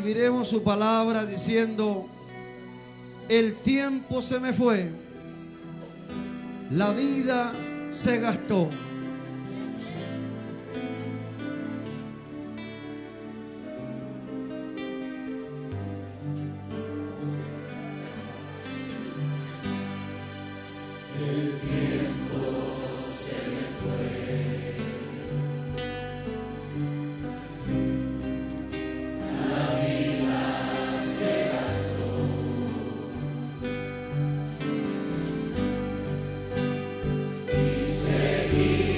Recibiremos su palabra diciendo: el tiempo se me fue, la vida se gastó. Seguir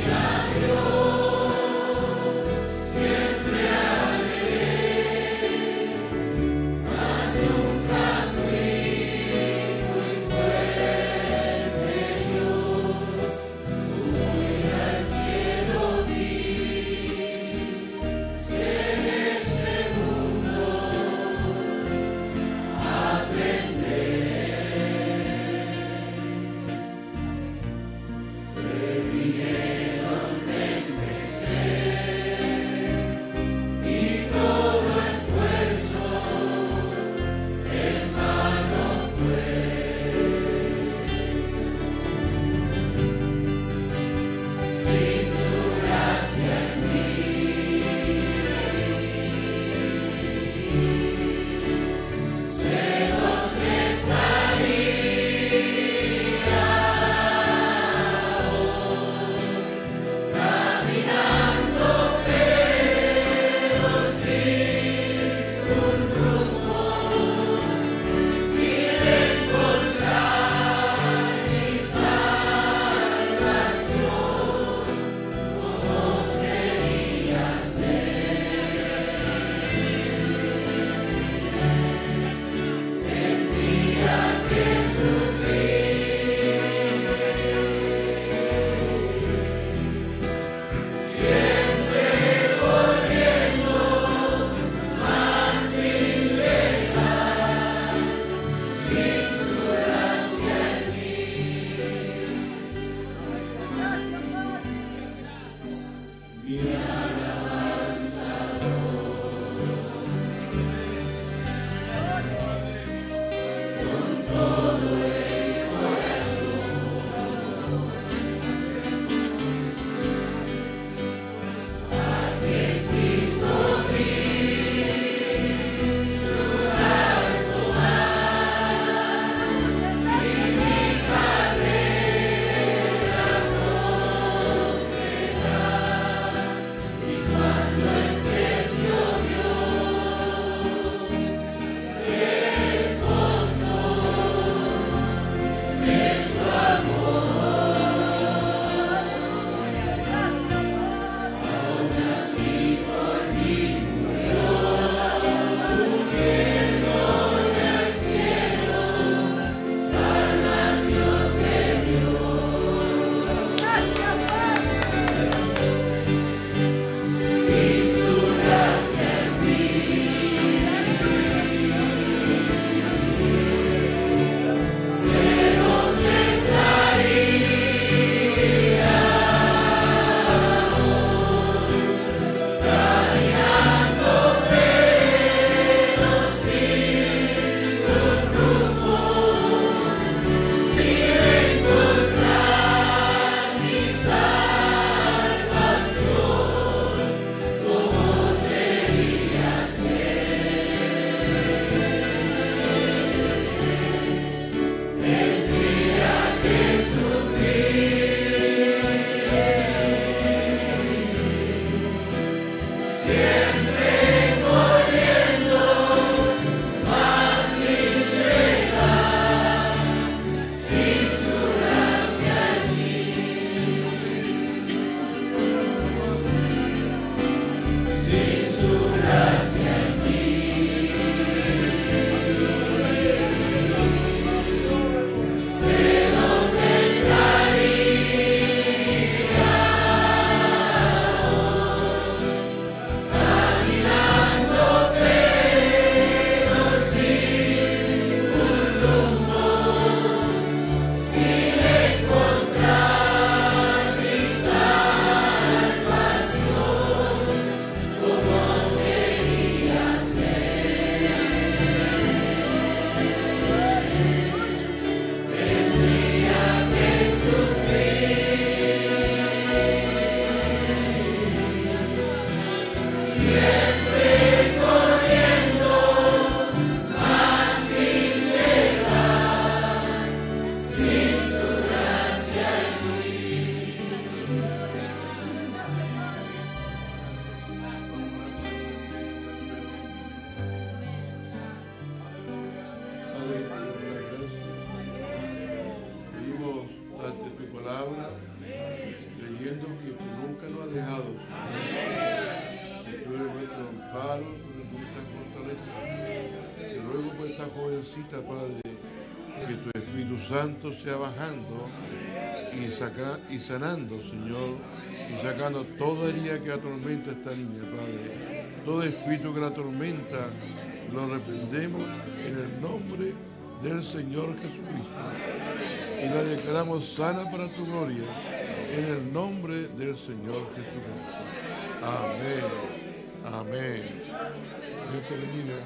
jovencita, Padre, que tu Espíritu Santo sea bajando y sanando, Señor, y sacando toda herida que atormenta a esta niña, Padre. Todo espíritu que la atormenta, lo reprendemos en el nombre del Señor Jesucristo. Y la declaramos sana para tu gloria, en el nombre del Señor Jesucristo. Amén. Amén. Dios te bendiga.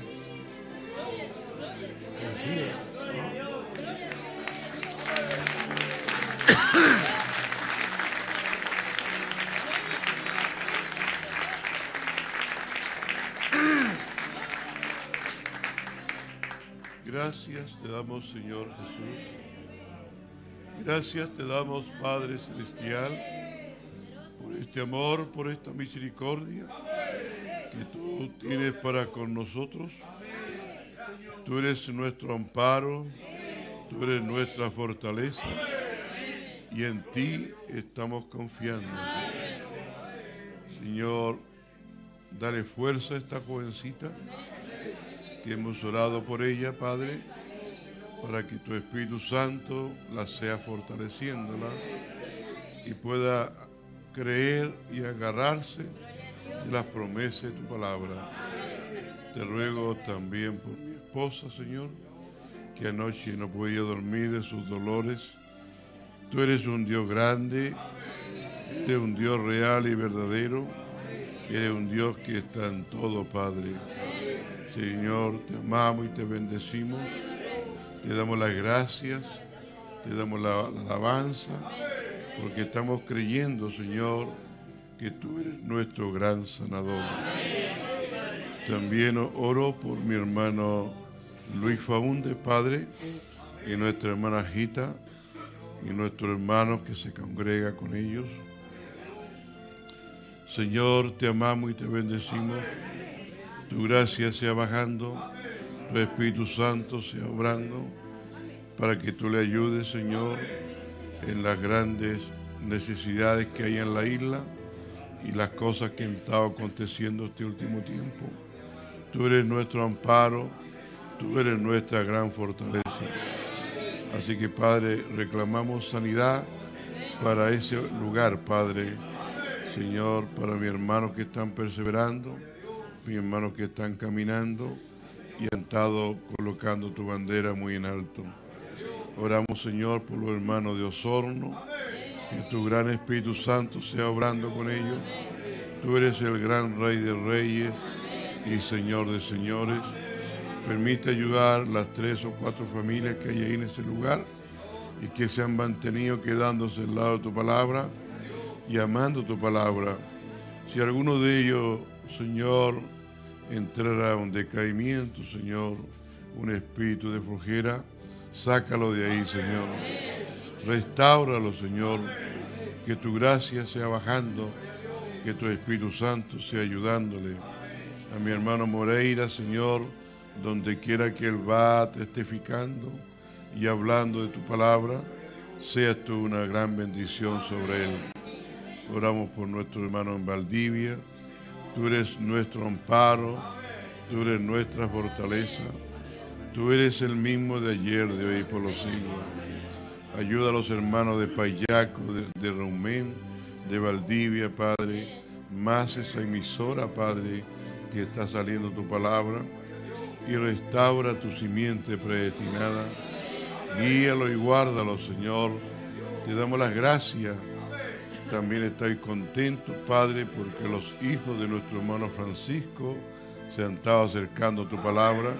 Confía, ¿no? Gracias te damos, Señor Jesús. Gracias te damos, Padre Celestial, por este amor, por esta misericordia que tú tienes para con nosotros. Tú eres nuestro amparo, tú eres nuestra fortaleza y en ti estamos confiando. Señor, dale fuerza a esta jovencita que hemos orado por ella, Padre, para que tu Espíritu Santo la sea fortaleciéndola y pueda creer y agarrarse de las promesas de tu palabra. Te ruego también por mi esposa, Señor, que anoche no podía dormir de sus dolores. Tú eres un Dios grande, eres un Dios real y verdadero, eres un Dios que está en todo, Padre. Señor, te amamos y te bendecimos, te damos las gracias, te damos la alabanza, porque estamos creyendo, Señor, que tú eres nuestro gran sanador. También oro por mi hermano Luis Faúndez, Padre, y nuestra hermana Gita, y nuestros hermanos que se congrega con ellos. Señor, te amamos y te bendecimos. Tu gracia sea bajando, tu Espíritu Santo sea obrando, para que tú le ayudes, Señor, en las grandes necesidades que hay en la isla y las cosas que han estado aconteciendo este último tiempo. Tú eres nuestro amparo, tú eres nuestra gran fortaleza. Así que, Padre, reclamamos sanidad para ese lugar, Padre. Señor, para mis hermanos que están perseverando, mis hermanos que están caminando y han estado colocando tu bandera muy en alto. Oramos, Señor, por los hermanos de Osorno, que tu gran Espíritu Santo sea obrando con ellos. Tú eres el gran Rey de Reyes y Señor de Señores. Permite ayudar las 3 o 4 familias que hay ahí en ese lugar y que se han mantenido quedándose al lado de tu palabra y amando tu palabra. Si alguno de ellos, Señor, entrará un decaimiento, Señor, un espíritu de flojera, sácalo de ahí, Señor. Restáuralo, Señor, que tu gracia sea bajando, que tu Espíritu Santo sea ayudándole. A mi hermano Moreira, Señor, donde quiera que él va testificando y hablando de tu palabra, seas tú una gran bendición sobre él. Oramos por nuestro hermano en Valdivia. Tú eres nuestro amparo, tú eres nuestra fortaleza, tú eres el mismo de ayer, de hoy y por los siglos. Ayuda a los hermanos de Payaco, de Romén, de Valdivia, Padre, más esa emisora, Padre, que está saliendo tu palabra, y restaura tu simiente predestinada. Guíalo y guárdalo, Señor. Te damos las gracias. También estoy contento, Padre, porque los hijos de nuestro hermano Francisco se han estado acercando a tu palabra,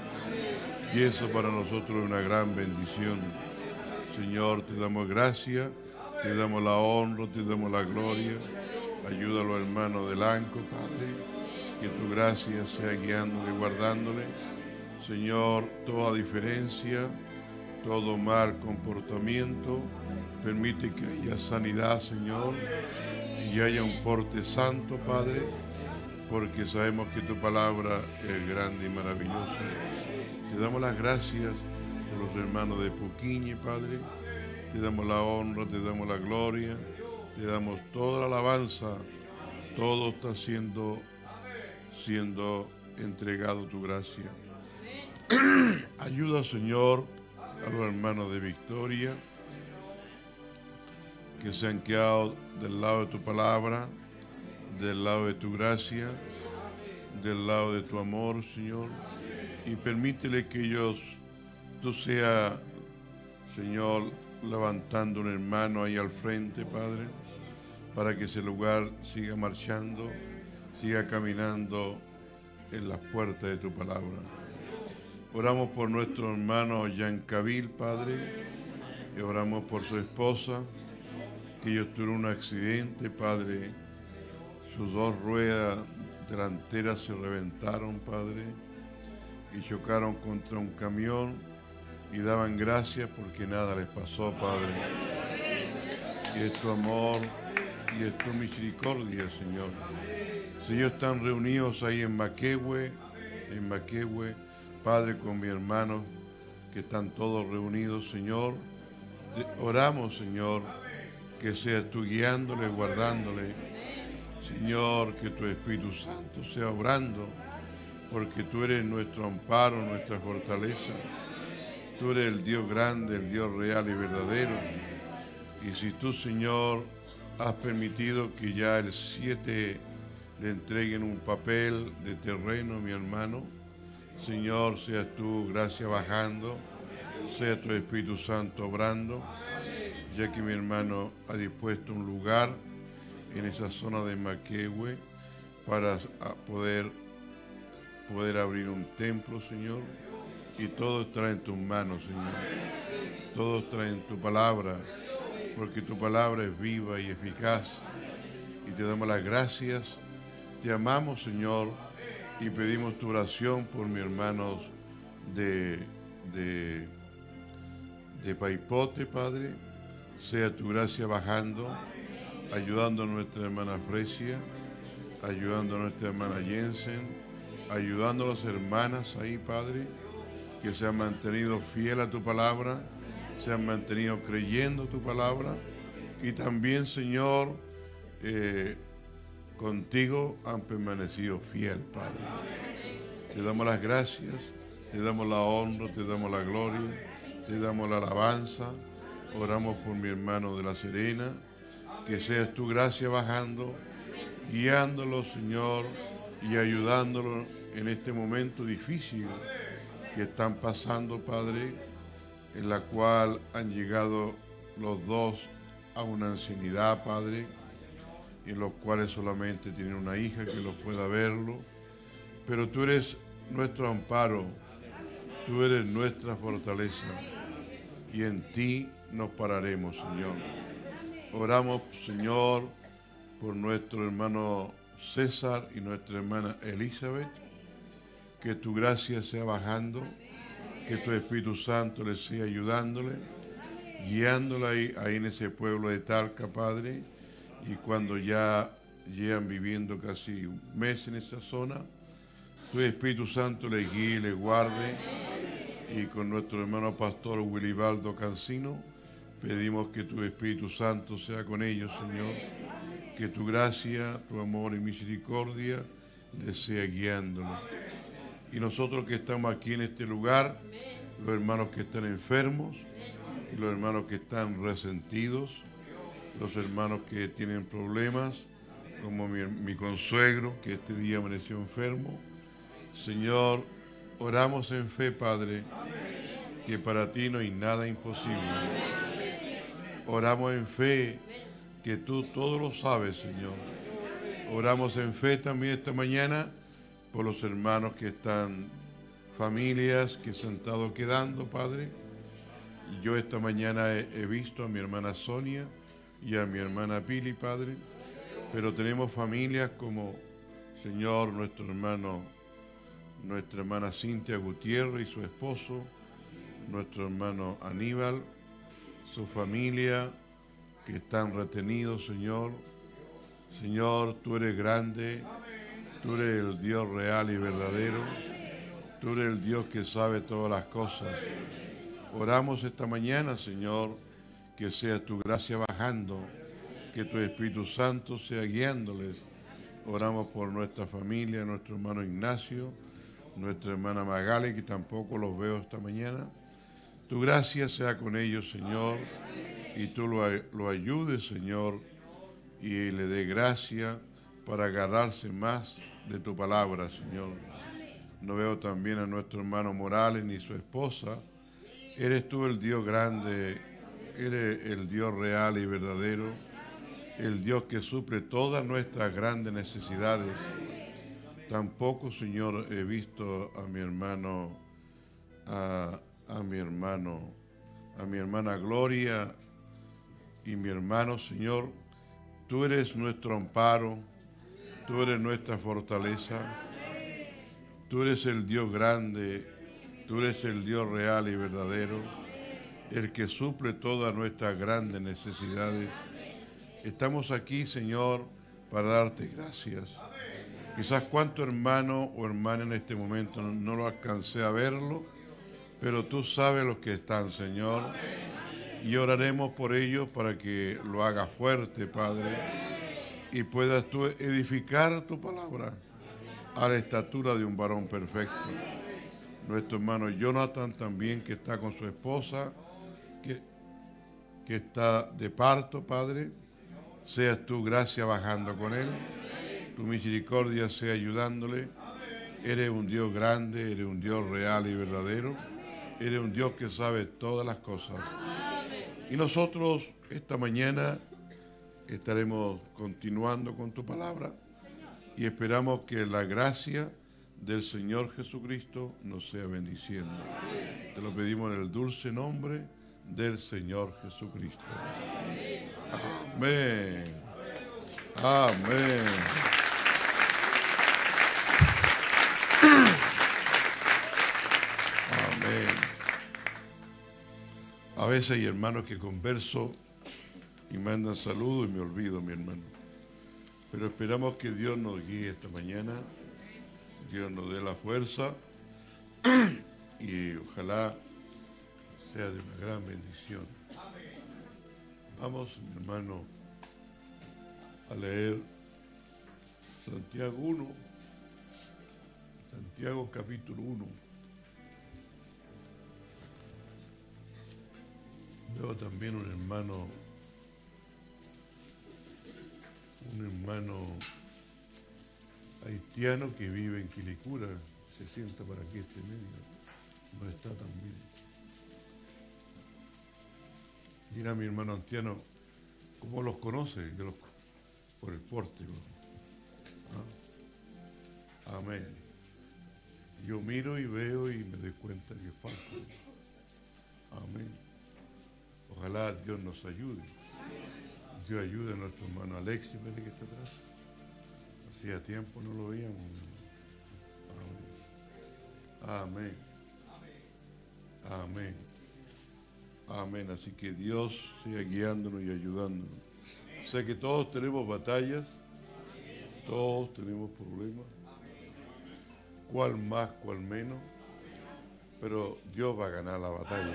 y eso para nosotros es una gran bendición. Señor, te damos gracias, te damos la honra, te damos la gloria. Ayuda a los hermanos del ANCO, Padre, que tu gracia sea guiándole y guardándole. Señor, toda diferencia, todo mal comportamiento, permite que haya sanidad, Señor, y haya un porte santo, Padre, porque sabemos que tu palabra es grande y maravillosa. Te damos las gracias por los hermanos de Puquiñe, Padre. Te damos la honra, te damos la gloria, te damos toda la alabanza. Todo está siendo entregado tu gracia. Ayuda, Señor, a los hermanos de Victoria que se han quedado del lado de tu palabra, del lado de tu gracia, del lado de tu amor, Señor. Y permítele que ellos, tú seas, Señor, levantando un hermano ahí al frente, Padre, para que ese lugar siga marchando, siga caminando en las puertas de tu palabra. Oramos por nuestro hermano Yancabil, Padre, y oramos por su esposa, que ellos tuvieron un accidente, Padre. Sus dos ruedas delanteras se reventaron, Padre, y chocaron contra un camión, y daban gracias porque nada les pasó, Padre. Y es tu amor y es tu misericordia, Señor. Si ellos están reunidos ahí en Maquehue, Padre, con mi hermano, que están todos reunidos, Señor, oramos, Señor, que seas tú guiándole, guardándole, Señor, que tu Espíritu Santo sea obrando, porque tú eres nuestro amparo, nuestra fortaleza. Tú eres el Dios grande, el Dios real y verdadero. Y si tú, Señor, has permitido que ya el 7 le entreguen un papel de terreno a mi hermano, Señor, seas tu gracia bajando, sea tu Espíritu Santo obrando, ya que mi hermano ha dispuesto un lugar en esa zona de Maquehue para poder abrir un templo, Señor, y todo estará en tus manos, Señor. Todo estará en tu palabra, porque tu palabra es viva y eficaz, y te damos las gracias. Te amamos, Señor, y pedimos tu oración por mis hermanos de Paipote, Padre. Sea tu gracia bajando, ayudando a nuestra hermana Fresia, ayudando a nuestra hermana Jensen, ayudando a las hermanas ahí, Padre, que se han mantenido fiel a tu palabra, se han mantenido creyendo tu palabra, y también, Señor, contigo han permanecido fiel, Padre. Te damos las gracias, te damos la honra, te damos la gloria, te damos la alabanza. Oramos por mi hermano de La Serena, que seas tu gracia bajando, guiándolo, Señor, y ayudándolo en este momento difícil que están pasando, Padre, en la cual han llegado los dos a una ancianidad, Padre, en los cuales solamente tienen una hija que los pueda verlo. Pero tú eres nuestro amparo, tú eres nuestra fortaleza, y en ti nos pararemos, Señor. Oramos, Señor, por nuestro hermano César y nuestra hermana Elizabeth, que tu gracia sea bajando, que tu Espíritu Santo les sea ayudándole, guiándola ahí en ese pueblo de Talca, Padre, y cuando ya llegan viviendo casi un mes en esa zona, tu Espíritu Santo les guíe y les guarde. Y con nuestro hermano pastor Wilibaldo Cancino, pedimos que tu Espíritu Santo sea con ellos, Señor, que tu gracia, tu amor y misericordia les sea guiándolos. Y nosotros que estamos aquí en este lugar, los hermanos que están enfermos, y los hermanos que están resentidos, los hermanos que tienen problemas, como mi consuegro, que este día amaneció enfermo. Señor, oramos en fe, Padre, que para ti no hay nada imposible. Oramos en fe, que tú todo lo sabes, Señor. Oramos en fe también esta mañana por los hermanos que están, familias que se han estado quedando, Padre. Yo esta mañana he visto a mi hermana Sonia y a mi hermana Pili, Padre, pero tenemos familias como, Señor, nuestra hermana Cintia Gutiérrez y su esposo, nuestro hermano Aníbal, su familia, que están retenidos, Señor. Señor, tú eres grande, tú eres el Dios real y verdadero, tú eres el Dios que sabe todas las cosas. Oramos esta mañana, Señor, que sea tu gracia bajando, que tu Espíritu Santo sea guiándoles. Oramos por nuestra familia, nuestro hermano Ignacio, nuestra hermana Magali, que tampoco los veo esta mañana. Tu gracia sea con ellos, Señor, y tú lo ayudes, Señor, y le dé gracia para agarrarse más de tu palabra, Señor. No veo también a nuestro hermano Morales ni su esposa. Eres tú el Dios grande, eres el Dios real y verdadero, el Dios que suple todas nuestras grandes necesidades. Tampoco, Señor, he visto a mi hermano, a mi hermana Gloria y mi hermano, Señor. Tú eres nuestro amparo, tú eres nuestra fortaleza, tú eres el Dios grande, tú eres el Dios real y verdadero, el que suple todas nuestras grandes necesidades. Estamos aquí, Señor, para darte gracias. Quizás cuánto hermano o hermana en este momento no lo alcancé a verlo, pero tú sabes los que están, Señor. Y oraremos por ellos para que lo hagas fuerte, Padre, y puedas tú edificar tu palabra a la estatura de un varón perfecto. Nuestro hermano Jonathan también, que está con su esposa, que está de parto, Padre. Seas tu gracia bajando con él, tu misericordia sea ayudándole. Eres un Dios grande, eres un Dios real y verdadero, eres un Dios que sabe todas las cosas. Y nosotros esta mañana estaremos continuando con tu palabra y esperamos que la gracia del Señor Jesucristo nos sea bendiciendo. Te lo pedimos en el dulce nombre del Señor Jesucristo. Amén. Amén. Amén. A veces hay hermanos que converso y mandan saludos y me olvido, mi hermano. Pero esperamos que Dios nos guíe esta mañana, Dios nos dé la fuerza y ojalá sea de una gran bendición. Vamos, mi hermano, a leer Santiago 1, Santiago capítulo 1. Veo también un hermano haitiano que vive en Quilicura, se sienta para aquí este medio, no está tan bien. Mira, mi hermano haitiano, ¿cómo los conoce? Por el pórtico. ¿Ah? Amén. Yo miro y veo y me doy cuenta que es falso. Amén. Ojalá Dios nos ayude. Dios ayude a nuestro hermano Alexis, que está atrás. Hacía tiempo no lo veíamos. Amén. Amén. Amén. Así que Dios siga guiándonos y ayudándonos. Sé que todos tenemos batallas, todos tenemos problemas. Cuál más, cuál menos. Pero Dios va a ganar la batalla.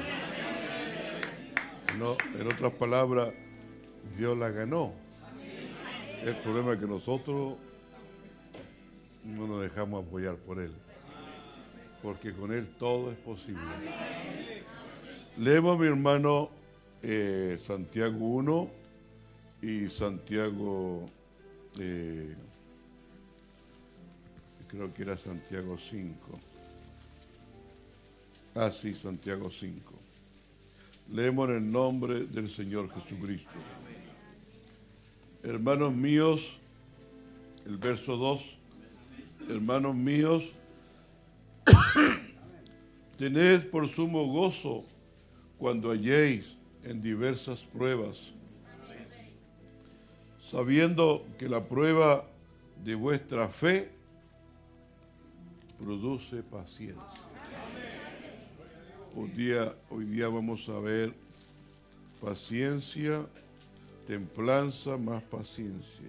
No, en otras palabras, Dios la ganó. El problema es que nosotros no nos dejamos apoyar por Él. Porque con Él todo es posible. Leemos, mi hermano, Santiago 1 y Santiago, creo que era Santiago 5. Ah, sí, Santiago 5. Leemos en el nombre del Señor Jesucristo. Hermanos míos, el verso 2, hermanos míos, tened por sumo gozo cuando halléis en diversas pruebas, sabiendo que la prueba de vuestra fe produce paciencia. Hoy día vamos a ver paciencia, templanza más paciencia.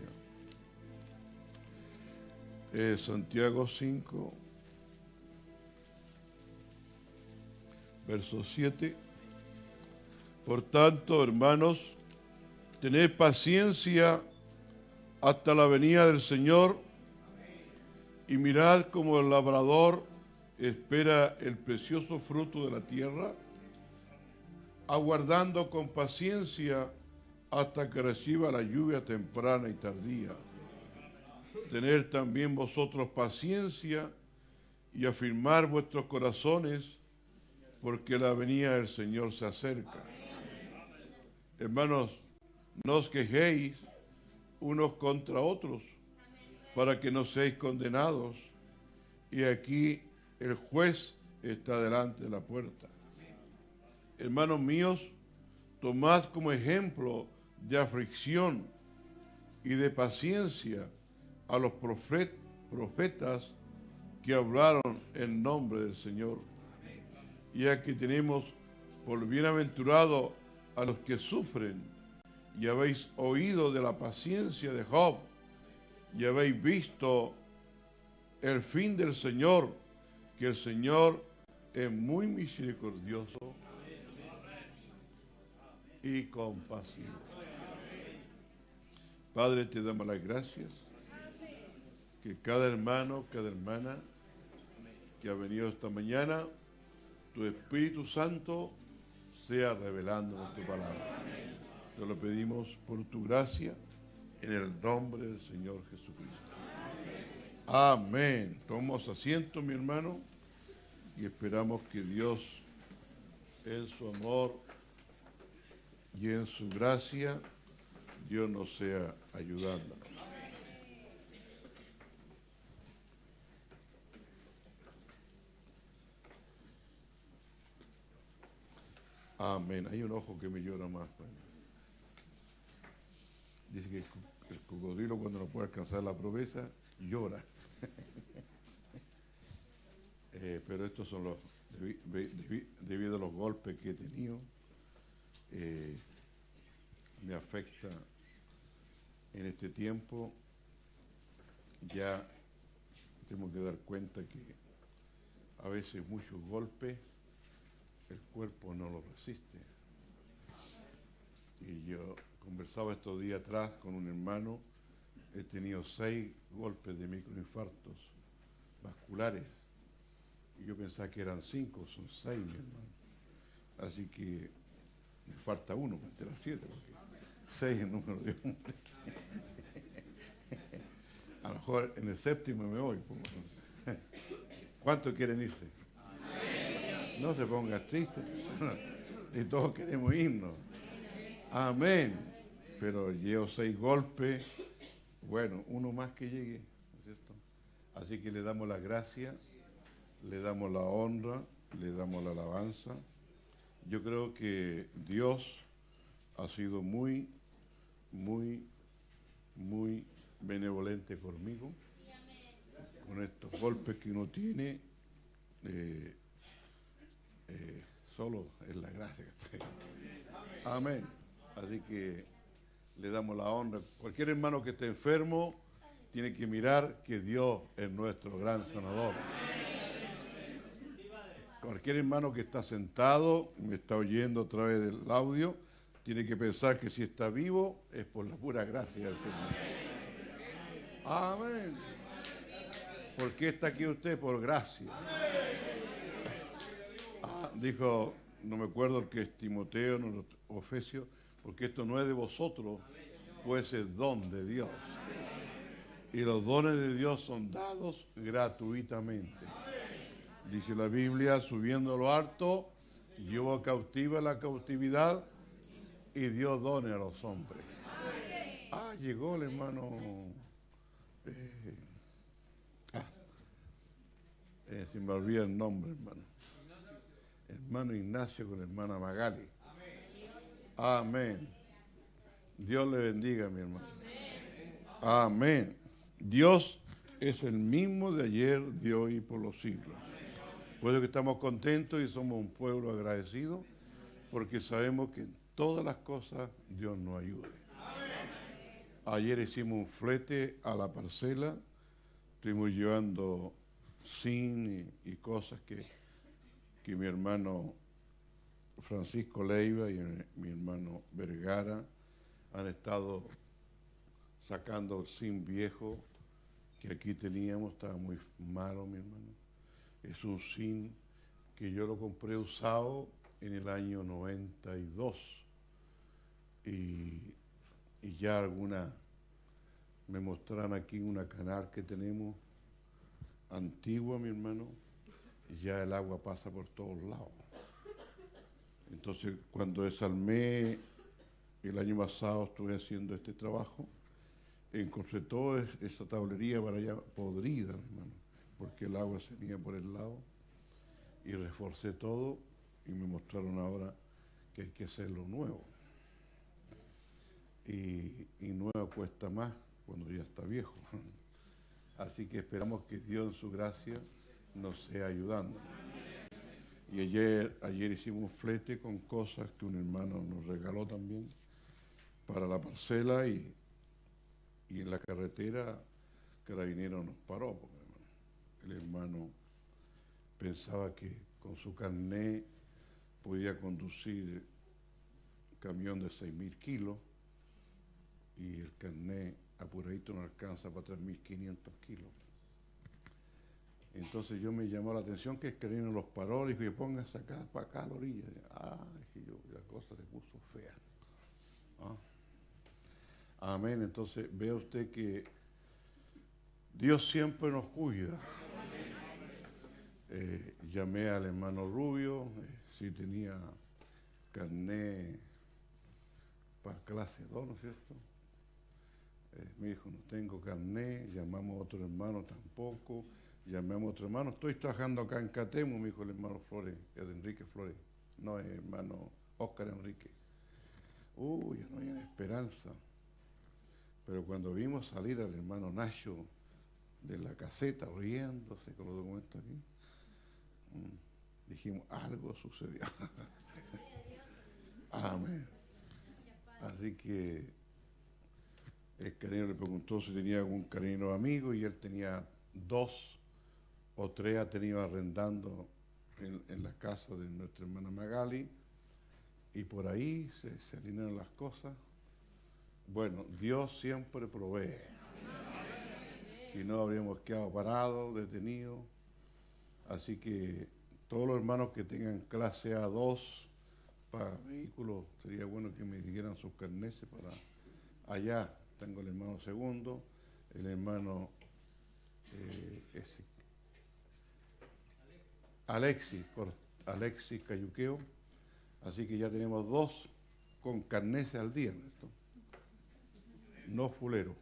Santiago 5, verso 7. Por tanto, hermanos, tened paciencia hasta la venida del Señor y mirad como el labrador espera el precioso fruto de la tierra, aguardando con paciencia hasta que reciba la lluvia temprana y tardía. Tener también vosotros paciencia y afirmar vuestros corazones, porque la venida del Señor se acerca. Hermanos, no os quejéis unos contra otros, para que no seáis condenados. Y aquí el juez está delante de la puerta. Hermanos míos, tomad como ejemplo de aflicción y de paciencia a los profetas que hablaron en nombre del Señor. Y aquí tenemos por bienaventurado a los que sufren, y habéis oído de la paciencia de Job, y habéis visto el fin del Señor, que el Señor es muy misericordioso y compasivo. Padre, te damos las gracias que cada hermano, cada hermana que ha venido esta mañana, tu Espíritu Santo sea revelándonos tu palabra. Te lo pedimos por tu gracia, en el nombre del Señor Jesucristo. Amén. Tomamos asiento, mi hermano, y esperamos que Dios, en su amor y en su gracia, Dios nos sea ayudando. Amén. Hay un ojo que me llora más. Dice que el cocodrilo, cuando no puede alcanzar la promesa, llora. Pero estos son los, debido a los golpes que he tenido, me afecta en este tiempo. Ya tengo que dar cuenta que a veces muchos golpes el cuerpo no los resiste. Y yo conversaba estos días atrás con un hermano, he tenido 6 golpes de microinfartos vasculares. Y yo pensaba que eran 5, son 6, mi hermano. Así que me falta uno para enterar 7, porque 6 es el número de hombre. A lo mejor en el 7º me voy. ¿Cuántos quieren irse? No se ponga triste. Y todos queremos irnos. Amén. Pero llevo 6 golpes. Bueno, uno más que llegue, ¿no es cierto? Así que le damos las gracias, le damos la honra, le damos la alabanza. Yo creo que Dios ha sido muy, muy, muy benevolente conmigo. Con estos golpes que uno tiene, solo es la gracia que está ahí. Amén. Así que le damos la honra. Cualquier hermano que esté enfermo tiene que mirar que Dios es nuestro gran sanador. Cualquier hermano que está sentado, me está oyendo a través del audio, tiene que pensar que si está vivo es por la pura gracia del Señor. Amén. ¿Por qué está aquí usted? Por gracia. Dijo, no me acuerdo el que es Timoteo, no, o Efesios, porque esto no es de vosotros, pues es don de Dios. Y los dones de Dios son dados gratuitamente. Dice la Biblia, subiendo a lo alto, llevó cautiva la cautividad y dio dones a los hombres. Llegó el hermano... se me olvida el nombre, hermano. Hermano Ignacio con hermana Magali. Amén. Dios le bendiga, mi hermano. Amén. Dios es el mismo de ayer, de hoy y por los siglos. Por eso que estamos contentos y somos un pueblo agradecido, porque sabemos que en todas las cosas Dios nos ayuda. Ayer hicimos un flete a la parcela, estuvimos llevando zinc y cosas que mi hermano Francisco Leiva y mi hermano Vergara han estado sacando zinc viejo que aquí teníamos, estaba muy malo, mi hermano. Es un zinc que yo lo compré usado en el año 92. Y ya alguna me mostraron aquí una canal que tenemos antigua, mi hermano, y ya el agua pasa por todos lados. Entonces, cuando desalmé el año pasado, estuve haciendo este trabajo, encontré toda esa tablería para allá podrida, mi hermano, porque el agua se venía por el lado, y reforcé todo, y me mostraron ahora que hay que hacerlo nuevo. Y nuevo cuesta más cuando ya está viejo. Así que esperamos que Dios en su gracia nos sea ayudando. Y ayer hicimos un flete con cosas que un hermano nos regaló también para la parcela, y en la carretera Carabinero nos paró, porque el hermano pensaba que con su carné podía conducir camión de 6.000 kilos, y el carné apuradito no alcanza para 3.500 kilos. Entonces yo me llamó la atención que el carabinero los paró, dijo, y póngase acá, para acá a la orilla. Dije yo, la cosa se puso fea. Amén. Entonces vea usted que Dios siempre nos cuida. Llamé al hermano Rubio, si tenía carné para clase 2, ¿no es cierto? Me dijo, no tengo carné. Llamamos a otro hermano, tampoco. Llamamos a otro hermano, estoy trabajando acá en Catemo, me dijo el hermano Flores, el Enrique Flores, no, el hermano Óscar Enrique. Ya no hay una esperanza. Pero cuando vimos salir al hermano Nacho de la caseta, riéndose con los documentos aquí, dijimos, algo sucedió. Amén. Así que el carabinero le preguntó si tenía algún carabinero amigo, y él tenía 2 o 3, ha tenido arrendando en la casa de nuestra hermana Magali, y por ahí se alinearon las cosas. Bueno, Dios siempre provee. Si no, habríamos quedado parados, detenidos. Así que todos los hermanos que tengan clase A2 para vehículos, sería bueno que me dieran sus carneses para allá. Tengo el hermano Segundo, el hermano Alexis Cayuqueo. Así que ya tenemos 2 con carneses al día, ¿no? No fulero.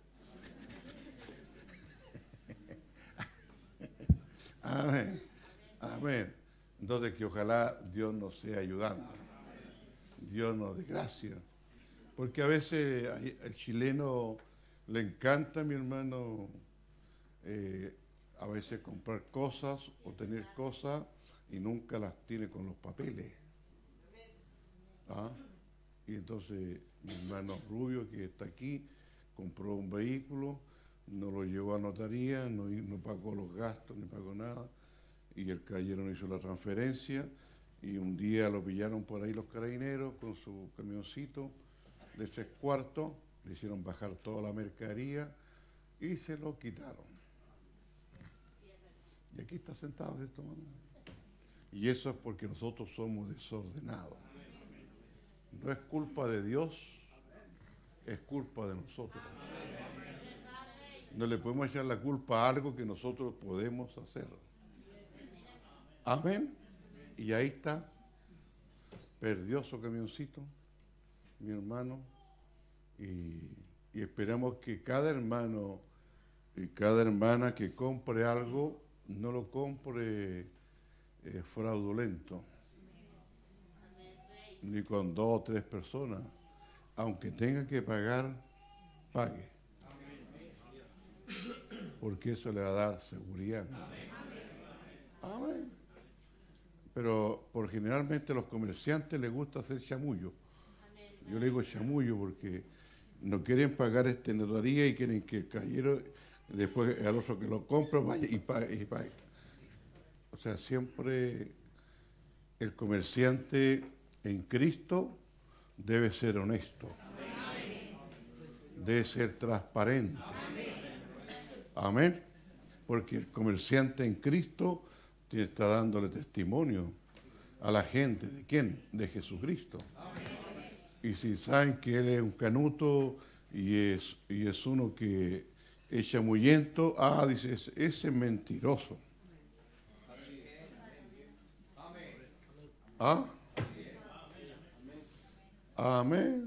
Amén. Amén. Entonces, que ojalá Dios nos sea ayudando. Dios nos dé gracia. Porque a veces al chileno le encanta, mi hermano, a veces comprar cosas o tener cosas y nunca las tiene con los papeles. Y entonces mi hermano Rubio, que está aquí, compró un vehículo, no lo llevó a notaría, no pagó los gastos, ni pagó nada, y el caballero no hizo la transferencia, y un día lo pillaron por ahí los carabineros con su camioncito de 3 cuartos, le hicieron bajar toda la mercadería y se lo quitaron. Y aquí está sentado esto, hermano. Y eso es porque nosotros somos desordenados. No es culpa de Dios, es culpa de nosotros. No le podemos echar la culpa a algo que nosotros podemos hacer. Amén. Y ahí está, perdió su camioncito, mi hermano, y esperamos que cada hermano y cada hermana que compre algo no lo compre fraudulento, ni con 2 o 3 personas. Aunque tenga que pagar, pague, porque eso le va a dar seguridad. Amén. Pero generalmente a los comerciantes les gusta hacer chamullo. Yo le digo chamullo porque no quieren pagar notaría y quieren que el caballero, después al otro que lo compra, vaya y pague. O sea, siempre el comerciante en Cristo debe ser honesto, debe ser transparente. Amén. Porque el comerciante en Cristo usted está dándole testimonio a la gente. ¿De quién? De Jesucristo. Y si saben que Él es un canuto y es uno que echa muyento, dice, ese es mentiroso. Amén.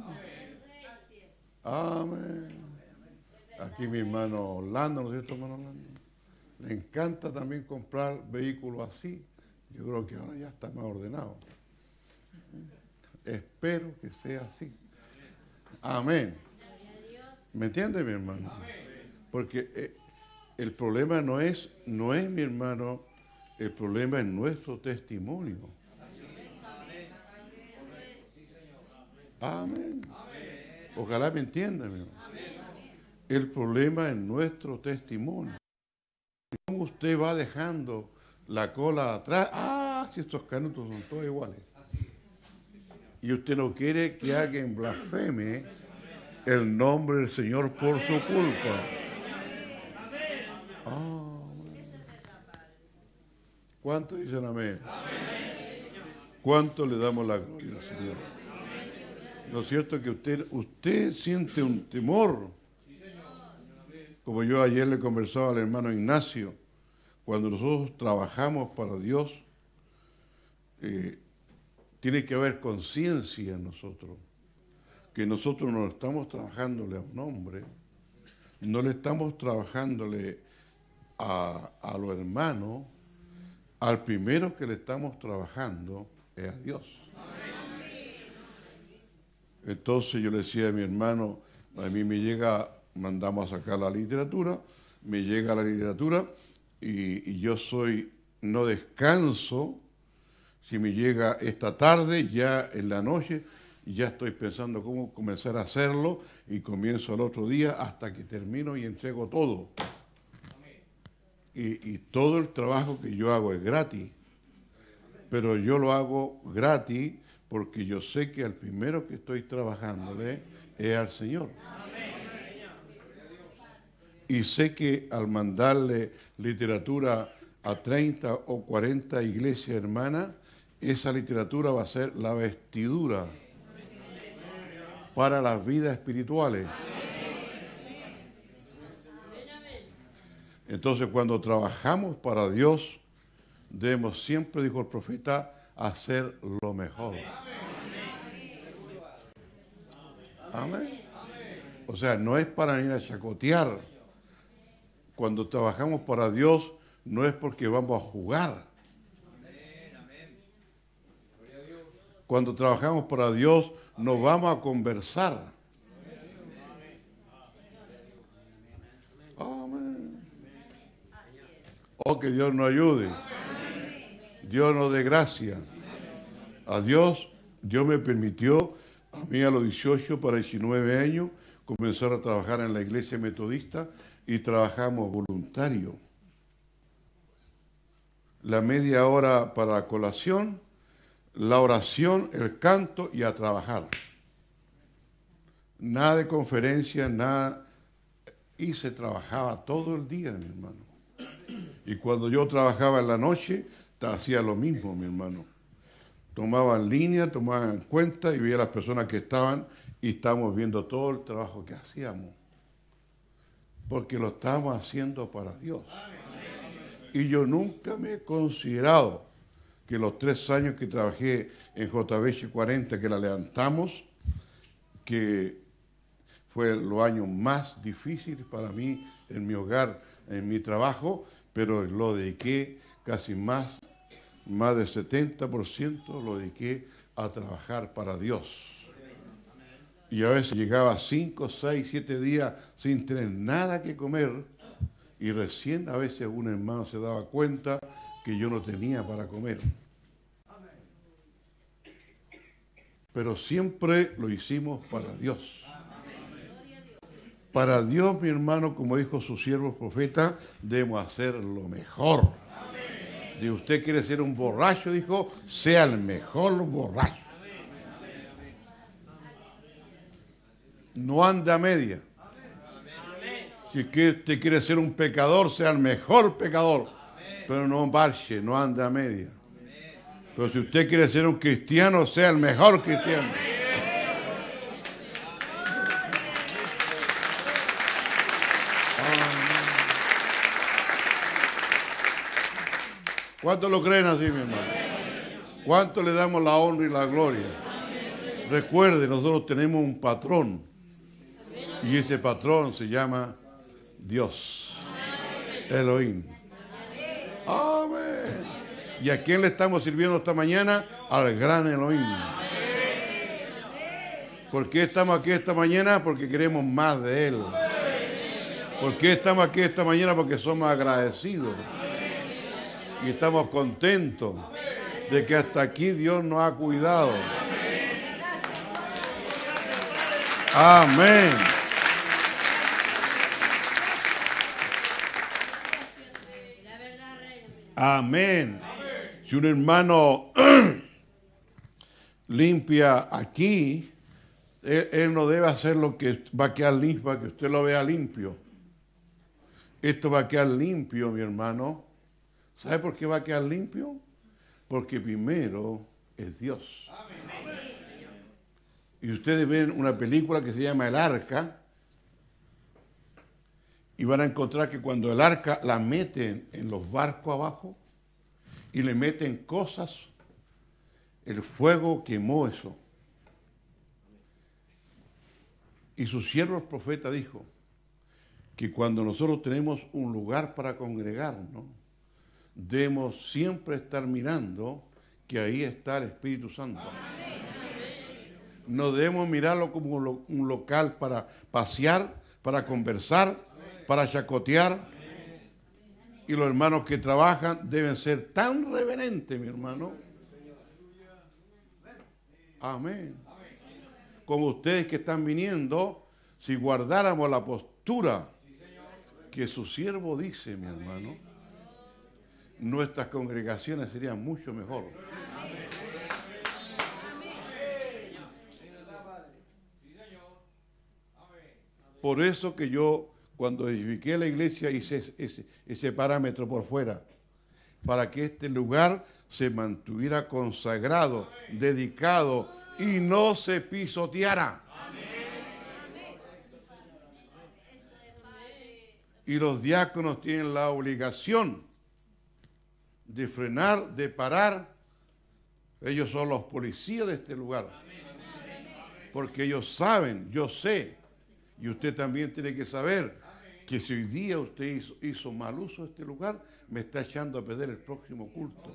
Amén. Aquí mi hermano Orlando, ¿no es cierto, hermano Orlando? Le encanta también comprar vehículos así. Yo creo que ahora ya está más ordenado. Espero que sea así. Amén. ¿Me entiende, mi hermano? Porque el problema no es, mi hermano, el problema es nuestro testimonio. Amén. Ojalá me entiendan, mi hermano. El problema es nuestro testimonio. ¿Cómo usted va dejando la cola atrás? Si estos canutos son todos iguales. Y usted no quiere que alguien blasfeme el nombre del Señor por su culpa. ¿Cuánto dicen amén? ¿Cuánto le damos la gloria al Señor? ¿No es cierto que usted siente un temor? Como yo ayer le conversaba al hermano Ignacio, cuando nosotros trabajamos para Dios, tiene que haber conciencia en nosotros, que nosotros no estamos trabajándole a un hombre, no le estamos trabajándole a los hermanos, al primero que le estamos trabajando es a Dios. Entonces yo le decía a mi hermano, a mí me llega, mandamos a sacar la literatura, me llega la literatura y yo no descanso. Si me llega esta tarde, ya en la noche, ya estoy pensando cómo comenzar a hacerlo y comienzo el otro día hasta que termino y entrego todo. Y todo el trabajo que yo hago es gratis, pero yo lo hago gratis porque yo sé que al primero que estoy trabajándole es al Señor. Y sé que al mandarle literatura a 30 o 40 iglesias hermanas, esa literatura va a ser la vestidura para las vidas espirituales. Entonces, cuando trabajamos para Dios, debemos siempre, dijo el profeta, hacer lo mejor. Amén. O sea, no es para ir a chacotear. Cuando trabajamos para Dios, no es porque vamos a jugar. Cuando trabajamos para Dios, no vamos a conversar. Amén. Oh, que Dios nos ayude. Dios nos dé gracia. A Dios me permitió, a mí a los 18 para 19 años, comenzar a trabajar en la iglesia metodista y trabajamos voluntario. La media hora para la colación, la oración, el canto y a trabajar. Nada de conferencia, nada. Y se trabajaba todo el día, mi hermano. Y cuando yo trabajaba en la noche, hacía lo mismo, mi hermano. Tomaban línea, tomaban en cuenta y veía a las personas que estaban y estábamos viendo todo el trabajo que hacíamos. Porque lo estábamos haciendo para Dios. Y yo nunca me he considerado que los 3 años que trabajé en JBH 40, que la levantamos, que fue los años más difíciles para mí en mi hogar, en mi trabajo, pero lo dediqué casi más del 70% lo dediqué a trabajar para Dios. Y a veces llegaba 5, 6, 7 días sin tener nada que comer y recién a veces un hermano se daba cuenta que yo no tenía para comer. Pero siempre lo hicimos para Dios. Para Dios, mi hermano, como dijo su siervo profeta, debemos hacer lo mejor. Si usted quiere ser un borracho, dijo, sea el mejor borracho. No ande a media. Si usted quiere ser un pecador, sea el mejor pecador. Pero no marche, no ande a media. Pero si usted quiere ser un cristiano, sea el mejor cristiano. ¿Cuántos lo creen así, mi hermano? ¿Cuánto le damos la honra y la gloria? Recuerde, nosotros tenemos un patrón. Y ese patrón se llama Dios. Elohim. Amén. ¿Y a quién le estamos sirviendo esta mañana? Al gran Elohim. ¿Por qué estamos aquí esta mañana? Porque queremos más de Él. ¿Por qué estamos aquí esta mañana? Porque somos agradecidos. Y estamos contentos de que hasta aquí Dios nos ha cuidado. Amén. Amén. Si un hermano limpia aquí, él no debe hacer lo que va a quedar limpio para que usted lo vea limpio. Esto va a quedar limpio, mi hermano. ¿Sabe por qué va a quedar limpio? Porque primero es Dios. Y ustedes ven una película que se llama El Arca y van a encontrar que cuando el arca la meten en los barcos abajo y le meten cosas, el fuego quemó eso. Y su siervo el profeta dijo que cuando nosotros tenemos un lugar para congregarnos, debemos siempre estar mirando que ahí está el Espíritu Santo. No debemos mirarlo como un local para pasear, para conversar, para chacotear. Y los hermanos que trabajan deben ser tan reverentes, mi hermano. Amén. Como ustedes que están viniendo, si guardáramos la postura que su siervo dice, mi hermano, nuestras congregaciones serían mucho mejor. Por eso que yo, cuando edifiqué la iglesia, hice ese parámetro por fuera, para que este lugar se mantuviera consagrado, dedicado y no se pisoteara. Y los diáconos tienen la obligación de frenar, de parar. Ellos son los policías de este lugar. Porque ellos saben, yo sé, y usted también tiene que saber que si hoy día usted hizo mal uso de este lugar, me está echando a perder el próximo culto.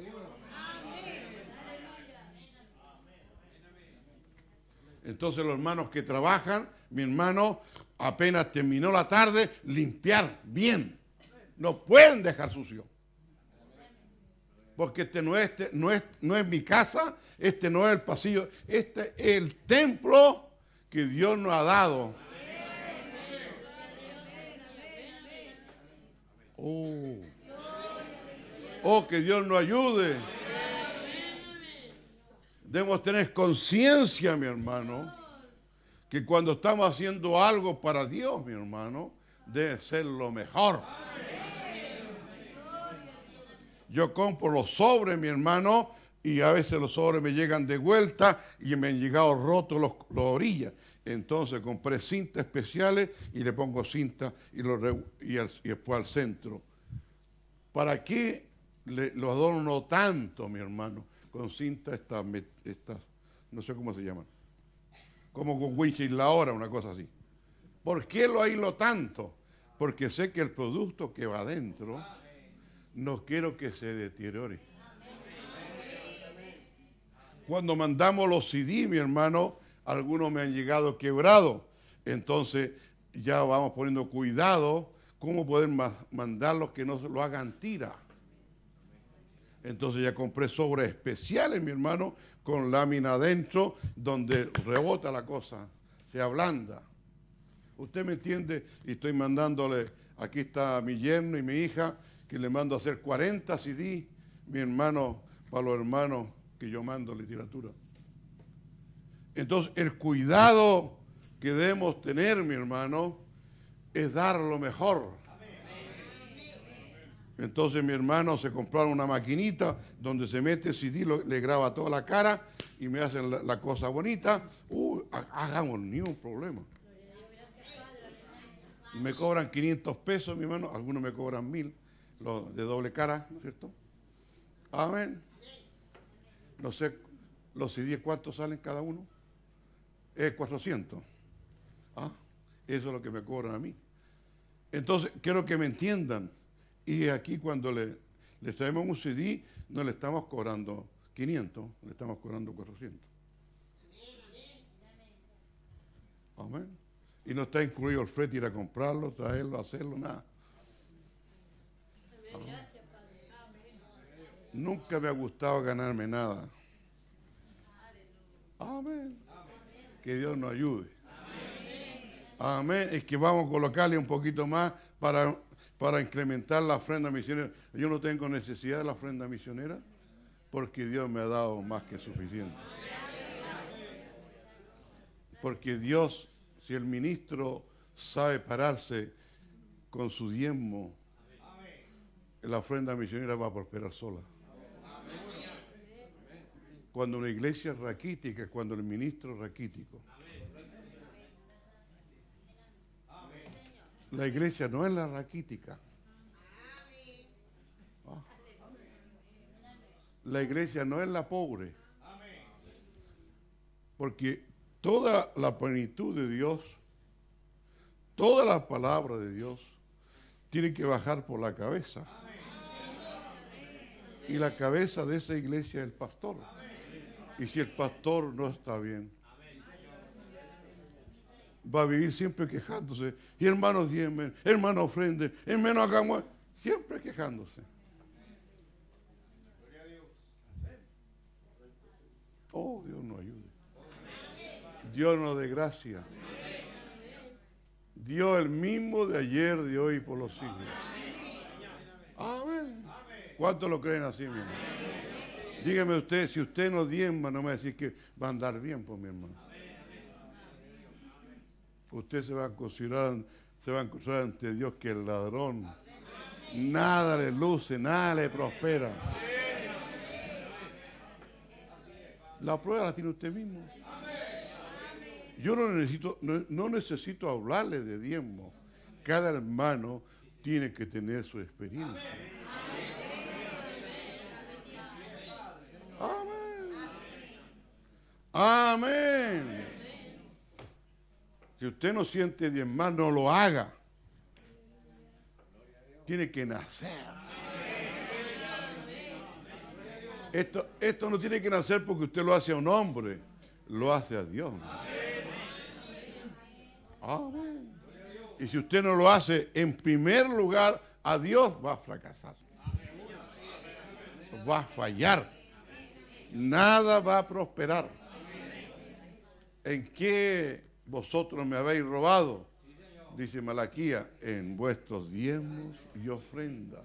Entonces los hermanos que trabajan, mi hermano, apenas terminó la tarde, limpiar bien. No pueden dejar sucio. Porque este no es mi casa, este no es el pasillo, este es el templo que Dios nos ha dado. Oh, que Dios nos ayude. Debemos tener conciencia, mi hermano, que cuando estamos haciendo algo para Dios, mi hermano, debe ser lo mejor. Yo compro los sobres, mi hermano, y a veces los sobres me llegan de vuelta y me han llegado rotos las orillas. Entonces compré cintas especiales y le pongo cinta y después al centro. ¿Para qué lo adorno tanto, mi hermano? Con cinta estas, no sé cómo se llaman. Como con winch y la hora, una cosa así. ¿Por qué lo aíslo tanto? Porque sé que el producto que va adentro no quiero que se deteriore. Cuando mandamos los CD, mi hermano, algunos me han llegado quebrados. Entonces ya vamos poniendo cuidado cómo poder mandarlos que no se lo hagan tira. Entonces ya compré sobres especiales, mi hermano, con lámina adentro, donde rebota la cosa, se ablanda. Usted me entiende, y estoy mandándole, aquí está mi yerno y mi hija, que le mando a hacer 40 CD, mi hermano, para los hermanos que yo mando literatura. Entonces, el cuidado que debemos tener, mi hermano, es dar lo mejor. Entonces mi hermano se compraron una maquinita donde se mete el CD, le graba toda la cara y me hacen la cosa bonita. Hagamos ni un problema. Me cobran 500 pesos, mi hermano. Algunos me cobran 1000, los de doble cara, ¿no es cierto? Amén. No sé, los CD, ¿cuántos salen cada uno? 400. Eso es lo que me cobran a mí. Entonces, quiero que me entiendan. Y aquí cuando le traemos un CD, no le estamos cobrando 500, le estamos cobrando 400. Amén. Y no está incluido el frete, ir a comprarlo, traerlo, hacerlo, nada. Amén. Nunca me ha gustado ganarme nada. Amén. Que Dios nos ayude. Amén. Es que vamos a colocarle un poquito más para incrementar la ofrenda misionera. Yo no tengo necesidad de la ofrenda misionera porque Dios me ha dado más que suficiente. Porque Dios, si el ministro sabe pararse con su diezmo, la ofrenda misionera va a prosperar sola. Cuando una iglesia es raquítica, cuando el ministro es raquítico. La iglesia no es la raquítica. La iglesia no es la pobre. Porque toda la plenitud de Dios, toda la palabra de Dios, tiene que bajar por la cabeza. Y la cabeza de esa iglesia es el pastor. Y si el pastor no está bien, va a vivir siempre quejándose. Y hermanos diezmen, hermanos ofrenden, hermanos hagamos, siempre quejándose. Oh, Dios nos ayude. Dios nos dé gracia. Dios el mismo de ayer, de hoy y por los siglos. Amén. ¿Cuántos lo creen así, mi hermano? Dígame usted, si usted no diezma, no me va a decir que va a andar bien, pues, mi hermano. Usted se va a considerar ante Dios que el ladrón. Nada le luce, nada le prospera. La prueba la tiene usted mismo. Yo no necesito hablarle de diezmo. Cada hermano tiene que tener su experiencia. Amén. Amén. Si usted no siente diezmar, no lo haga. Tiene que nacer. Esto no tiene que nacer porque usted lo hace a un hombre, lo hace a Dios. Amén. Y si usted no lo hace en primer lugar a Dios, va a fracasar. Va a fallar. Nada va a prosperar. ¿En qué vosotros me habéis robado? Dice Malaquía, en vuestros diezmos y ofrendas.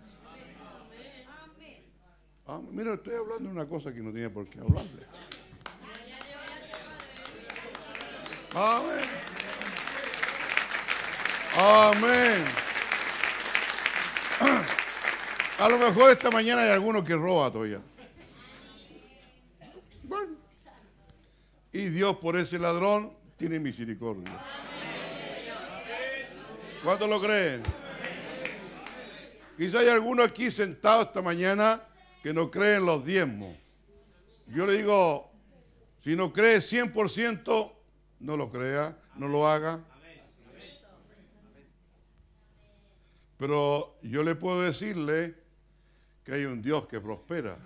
Mira, estoy hablando de una cosa que no tenía por qué hablarle. Amén. Amén. A lo mejor esta mañana hay alguno que roba todavía. Bueno. Y Dios por ese ladrón tiene misericordia. ¿Cuántos lo creen? Quizá hay alguno aquí sentado esta mañana que no cree en los diezmos. Yo le digo, si no cree 100%, no lo crea, no lo haga. Pero yo le puedo decirle que hay un Dios que prospera.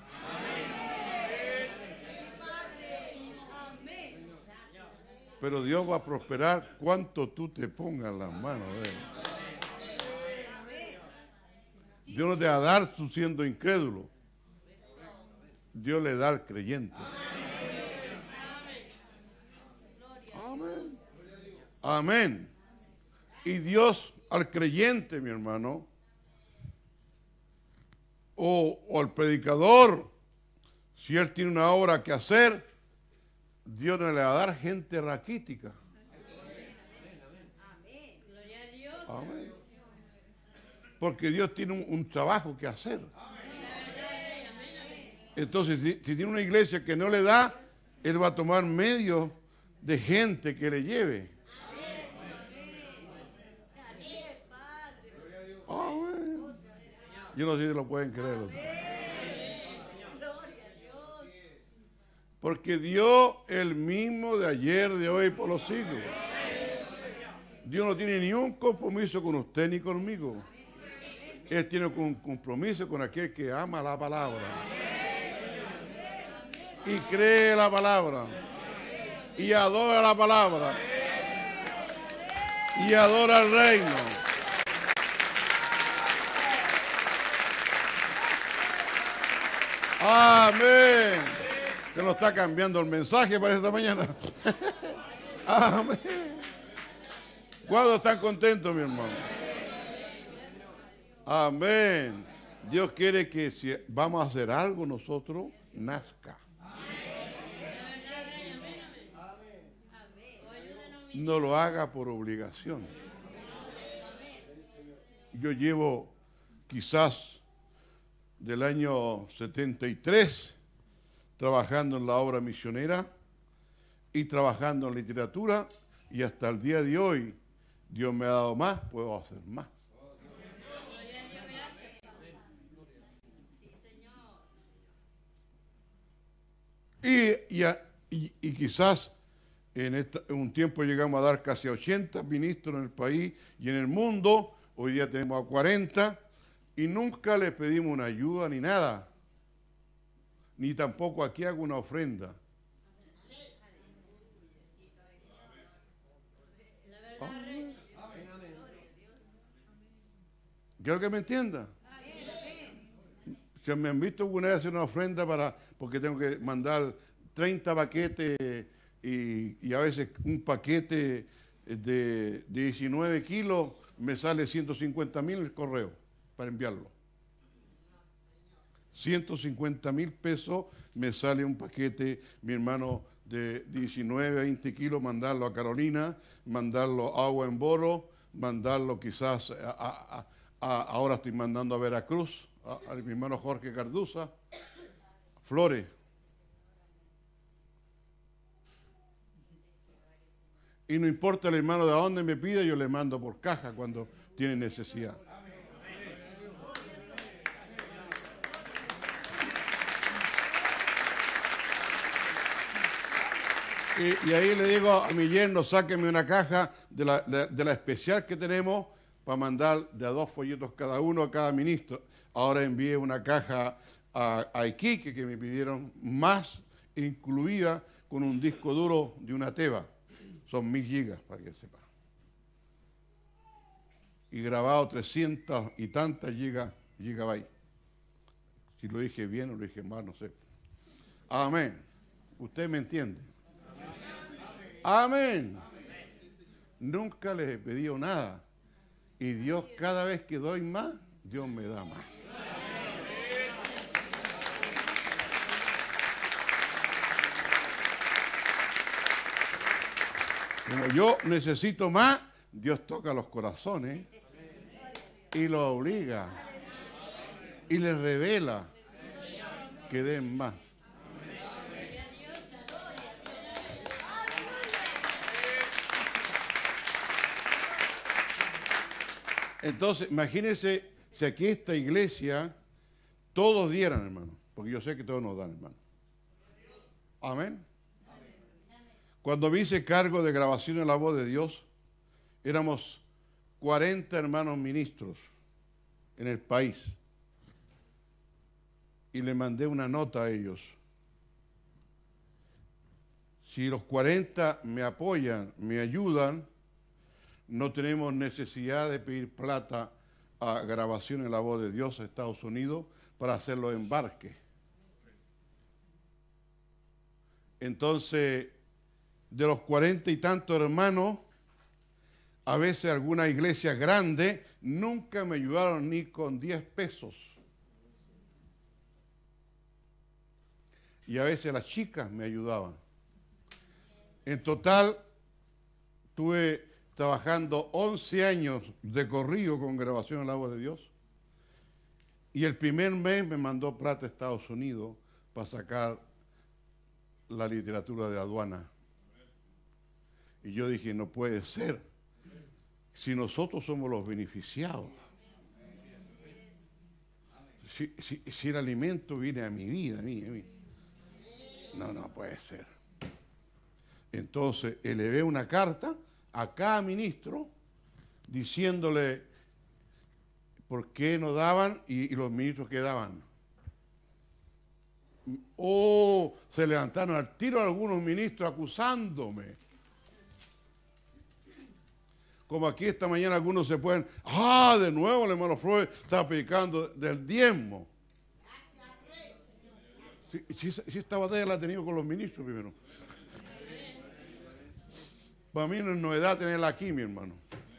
Pero Dios va a prosperar cuanto tú te pongas en las manos de Él. Dios no te va a dar tú siendo incrédulo. Dios le da al creyente. Amén. Amén. Y Dios al creyente, mi hermano, o al predicador, si él tiene una obra que hacer, Dios no le va a dar gente raquítica. Amén. porque Dios tiene un trabajo que hacer. Entonces, si tiene una iglesia que no le da, Él va a tomar medios de gente que le lleve. Bueno. Yo no sé si lo pueden creer. Porque Dios es el mismo de ayer, de hoy y por los siglos. Dios no tiene ni un compromiso con usted ni conmigo. Él tiene un compromiso con aquel que ama la palabra. Y cree la palabra. Y adora la palabra. Y adora el reino. Amén. Que nos está cambiando el mensaje para esta mañana. Amén. ¿Cuántos están contentos, mi hermano? Amén. Dios quiere que si vamos a hacer algo nosotros, nazca. No lo haga por obligación. Yo llevo quizás del año 73 trabajando en la obra misionera y trabajando en literatura, y hasta el día de hoy Dios me ha dado más, puedo hacer más. Y quizás en un tiempo llegamos a dar casi 80 ministros en el país y en el mundo. Hoy día tenemos a 40 y nunca les pedimos una ayuda ni nada. Ni tampoco aquí hago una ofrenda. Quiero que me entienda. Si me han visto alguna vez hacer una ofrenda porque tengo que mandar 30 paquetes y a veces un paquete de 19 kilos me sale 150,000 el correo para enviarlo. 150,000 pesos me sale un paquete, mi hermano, de 19 a 20 kilos, mandarlo a Carolina, mandarlo a Agua en Boro, mandarlo quizás ahora estoy mandando a Veracruz, a mi hermano Jorge Carduza, Flores. Y no importa el hermano de dónde me pida, yo le mando por caja cuando tiene necesidad. Y ahí le digo a mi yerno, sáqueme una caja de la especial que tenemos para mandar de a 2 folletos cada uno a cada ministro. Ahora envié una caja a Iquique que me pidieron más, incluida con un disco duro de una teba. Son 1000 gigas, para que sepa. Y grabado 300 y tantas gigabytes. Si lo dije bien o lo dije mal, no sé. Amén. ¿Usted me entiende? Amén. Nunca les he pedido nada. Y Dios, cada vez que doy más, Dios me da más. Como yo necesito más, Dios toca los corazones y los obliga y les revela que den más. Entonces, imagínense si aquí esta iglesia todos dieran, hermano, porque yo sé que todos nos dan, hermano. Amén. Cuando me hice cargo de grabación en la voz de Dios, éramos 40 hermanos ministros en el país. Y le mandé una nota a ellos. Si los 40 me apoyan, me ayudan, no tenemos necesidad de pedir plata a grabación en la voz de Dios a Estados Unidos para hacer los embarques. Entonces, de los 40 y tantos hermanos, a veces algunas iglesias grandes nunca me ayudaron ni con 10 pesos. Y a veces las chicas me ayudaban. En total, tuve trabajando 11 años de corrido con grabación en la voz de Dios. Y el primer mes me mandó plata a Estados Unidos para sacar la literatura de aduana. Y yo dije, no puede ser. Si nosotros somos los beneficiados. Si el alimento viene a mi vida, a mí. No puede ser. Entonces, elevé una carta a cada ministro diciéndole por qué no daban y los ministros que daban. Se levantaron al tiro algunos ministros acusándome. Como aquí esta mañana algunos se pueden, de nuevo el hermano Freud está predicando del diezmo. Si esta batalla la he tenido con los ministros primero. Para mí no es novedad tenerla aquí, mi hermano.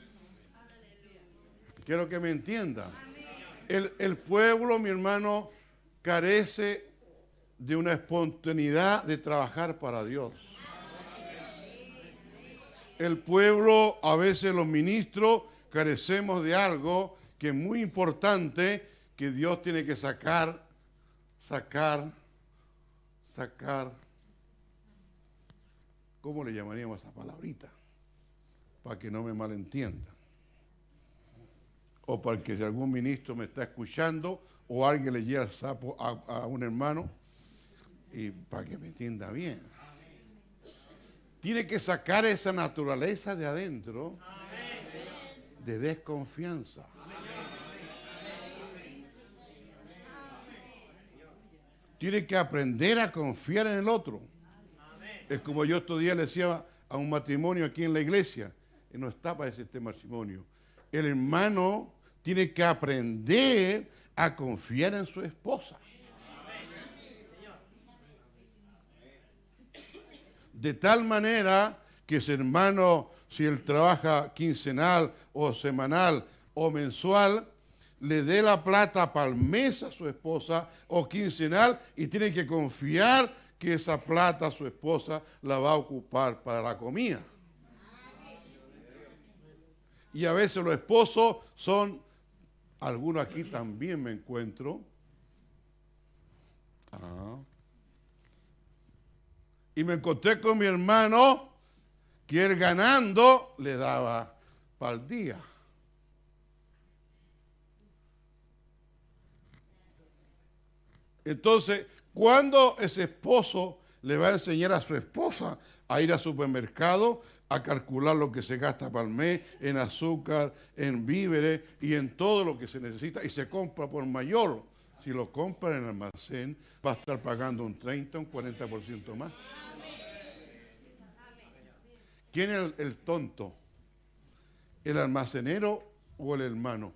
Quiero que me entiendan. El pueblo, mi hermano, carece de una espontaneidad de trabajar para Dios. El pueblo, a veces los ministros, carecemos de algo que es muy importante, que Dios tiene que sacar. ¿Cómo le llamaríamos a esa palabrita? Para que no me malentiendan. O para que si algún ministro me está escuchando, o alguien le lleva el sapo a un hermano, y para que me entienda bien. Tiene que sacar esa naturaleza de adentro de desconfianza. Tiene que aprender a confiar en el otro. Es como yo estos días le decía a un matrimonio aquí en la iglesia, y no está para este matrimonio. El hermano tiene que aprender a confiar en su esposa. De tal manera que ese hermano, si él trabaja quincenal o semanal o mensual, le dé la plata para el mes a su esposa o quincenal y tiene que confiar que esa plata su esposa la va a ocupar para la comida. Y a veces los esposos son, algunos aquí también me encuentro. Y me encontré con mi hermano que él ganando le daba para el día. Entonces, ¿cuándo ese esposo le va a enseñar a su esposa a ir al supermercado, a calcular lo que se gasta para el mes, en azúcar, en víveres y en todo lo que se necesita y se compra por mayor? Si lo compra en el almacén, va a estar pagando un 30, un 40% más. ¿Quién es el tonto? ¿El almacenero o el hermano?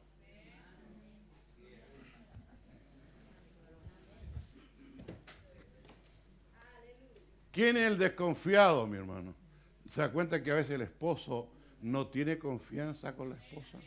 ¿Quién es el desconfiado, mi hermano? ¿Se da cuenta que a veces el esposo no tiene confianza con la esposa?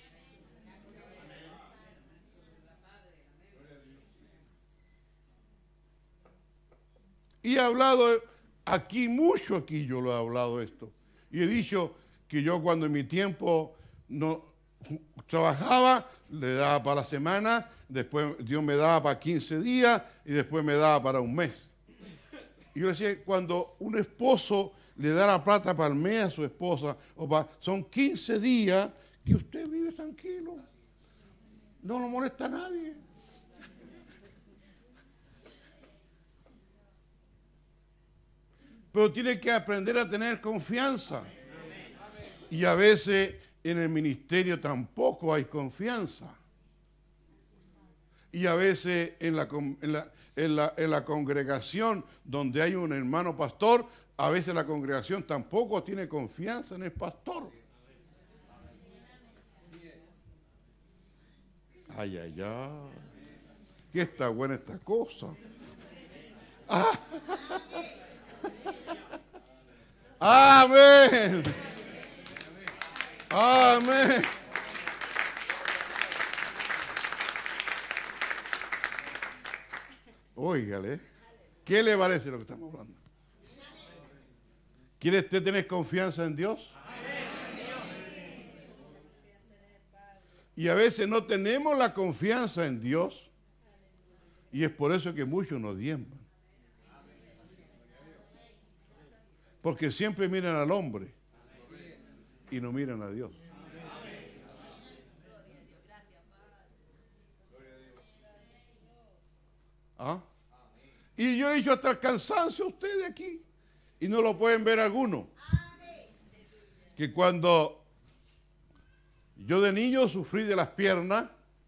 Y he hablado aquí, mucho aquí yo lo he hablado esto. Y he dicho que yo cuando en mi tiempo no trabajaba, le daba para la semana, después Dios me daba para 15 días y después me daba para un mes. Y yo decía, cuando un esposo le da la plata para el mes a su esposa, son 15 días que usted vive tranquilo. No lo molesta a nadie. Pero tiene que aprender a tener confianza. Y a veces en el ministerio tampoco hay confianza. Y a veces en la congregación donde hay un hermano pastor, a veces la congregación tampoco tiene confianza en el pastor. Ay, ay, ay. Que está buena esta cosa. Amén. Amén. Óigale, ¿qué le parece lo que estamos hablando? ¿Quiere usted tener confianza en Dios? Y a veces no tenemos la confianza en Dios Y es por eso que muchos no diezman. Porque siempre miran al hombre y no miran a Dios. ¿Ah? Y yo he dicho hasta el cansancio a ustedes aquí, y no lo pueden ver algunos, que cuando yo de niño sufrí de las piernas,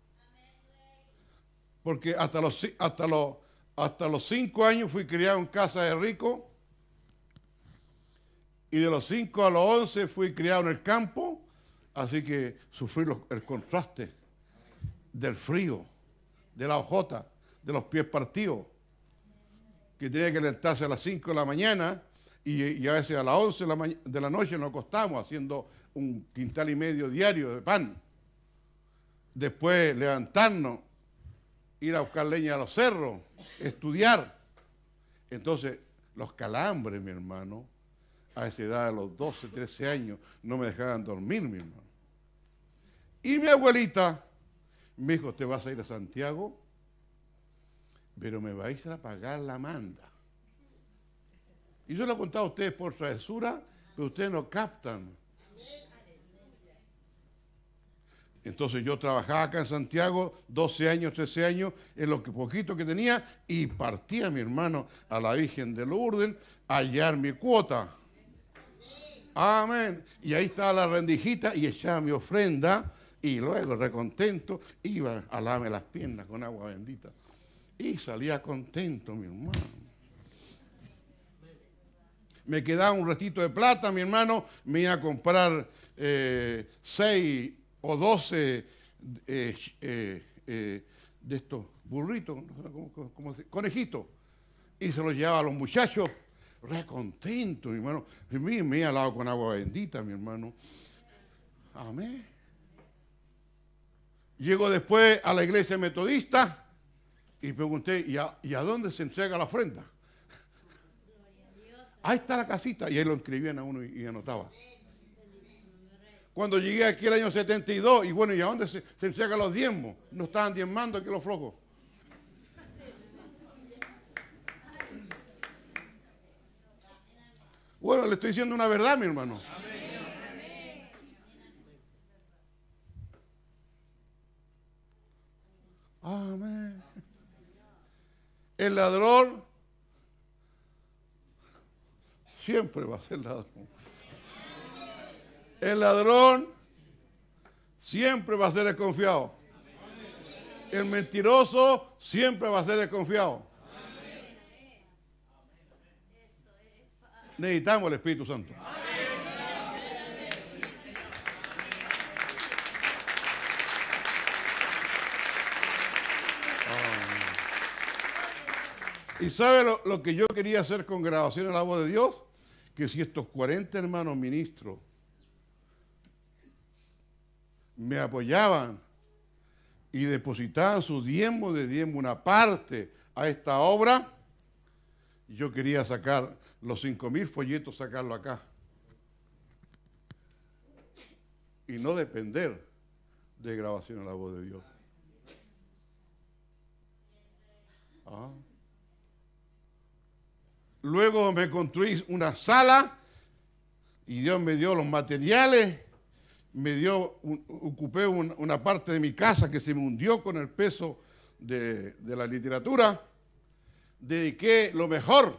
porque hasta los 5 años fui criado en casa de rico, y de los 5 a los 11 fui criado en el campo, así que sufrí el contraste del frío, de la hojota, de los pies partidos, que tenía que levantarse a las 5 de la mañana y a veces a las 11 de la noche nos acostamos haciendo 1,5 quintales diario de pan. Después levantarnos, ir a buscar leña a los cerros, estudiar. Entonces, los calambres, mi hermano, a esa edad de los 12, 13 años, no me dejaban dormir, mi hermano. Y mi abuelita me dijo, ¿te vas a ir a Santiago? Pero me vais a pagar la manda. Y yo lo he contado a ustedes por travesura, pero ustedes no captan. Entonces yo trabajaba acá en Santiago 12 años, 13 años, en lo que poquito que tenía, y partía, mi hermano, a la Virgen de Lourdes a hallar mi cuota. Amén. Y ahí estaba la rendijita y echaba mi ofrenda, y luego, recontento, iba a lavarme las piernas con agua bendita. Y salía contento, mi hermano. Me quedaba un ratito de plata, mi hermano, me iba a comprar 6 o 12 de estos burritos, conejitos, y se los llevaba a los muchachos, re contento, mi hermano. Me iba al lado con agua bendita, mi hermano. Amén. Llego después a la iglesia metodista y pregunté, ¿y a dónde se entrega la ofrenda? Ahí está la casita. Y ahí lo inscribían a uno y anotaba. Cuando llegué aquí el año 72, y bueno, ¿y a dónde se entregan los diezmos? No estaban diezmando aquí los flojos. Bueno, le estoy diciendo una verdad, mi hermano. Amén. El ladrón siempre va a ser ladrón. El ladrón siempre va a ser desconfiado. El mentiroso siempre va a ser desconfiado. Necesitamos el Espíritu Santo. ¿Y sabe lo que yo quería hacer con Grabación en la Voz de Dios? Que si estos 40 hermanos ministros me apoyaban y depositaban su diezmo de diezmo, una parte a esta obra, yo quería sacar los 5,000 folletos, sacarlo acá. Y no depender de Grabación en la Voz de Dios. Ah. Luego me construí una sala y Dios me dio los materiales, ocupé una parte de mi casa que se me hundió con el peso de la literatura, dediqué lo mejor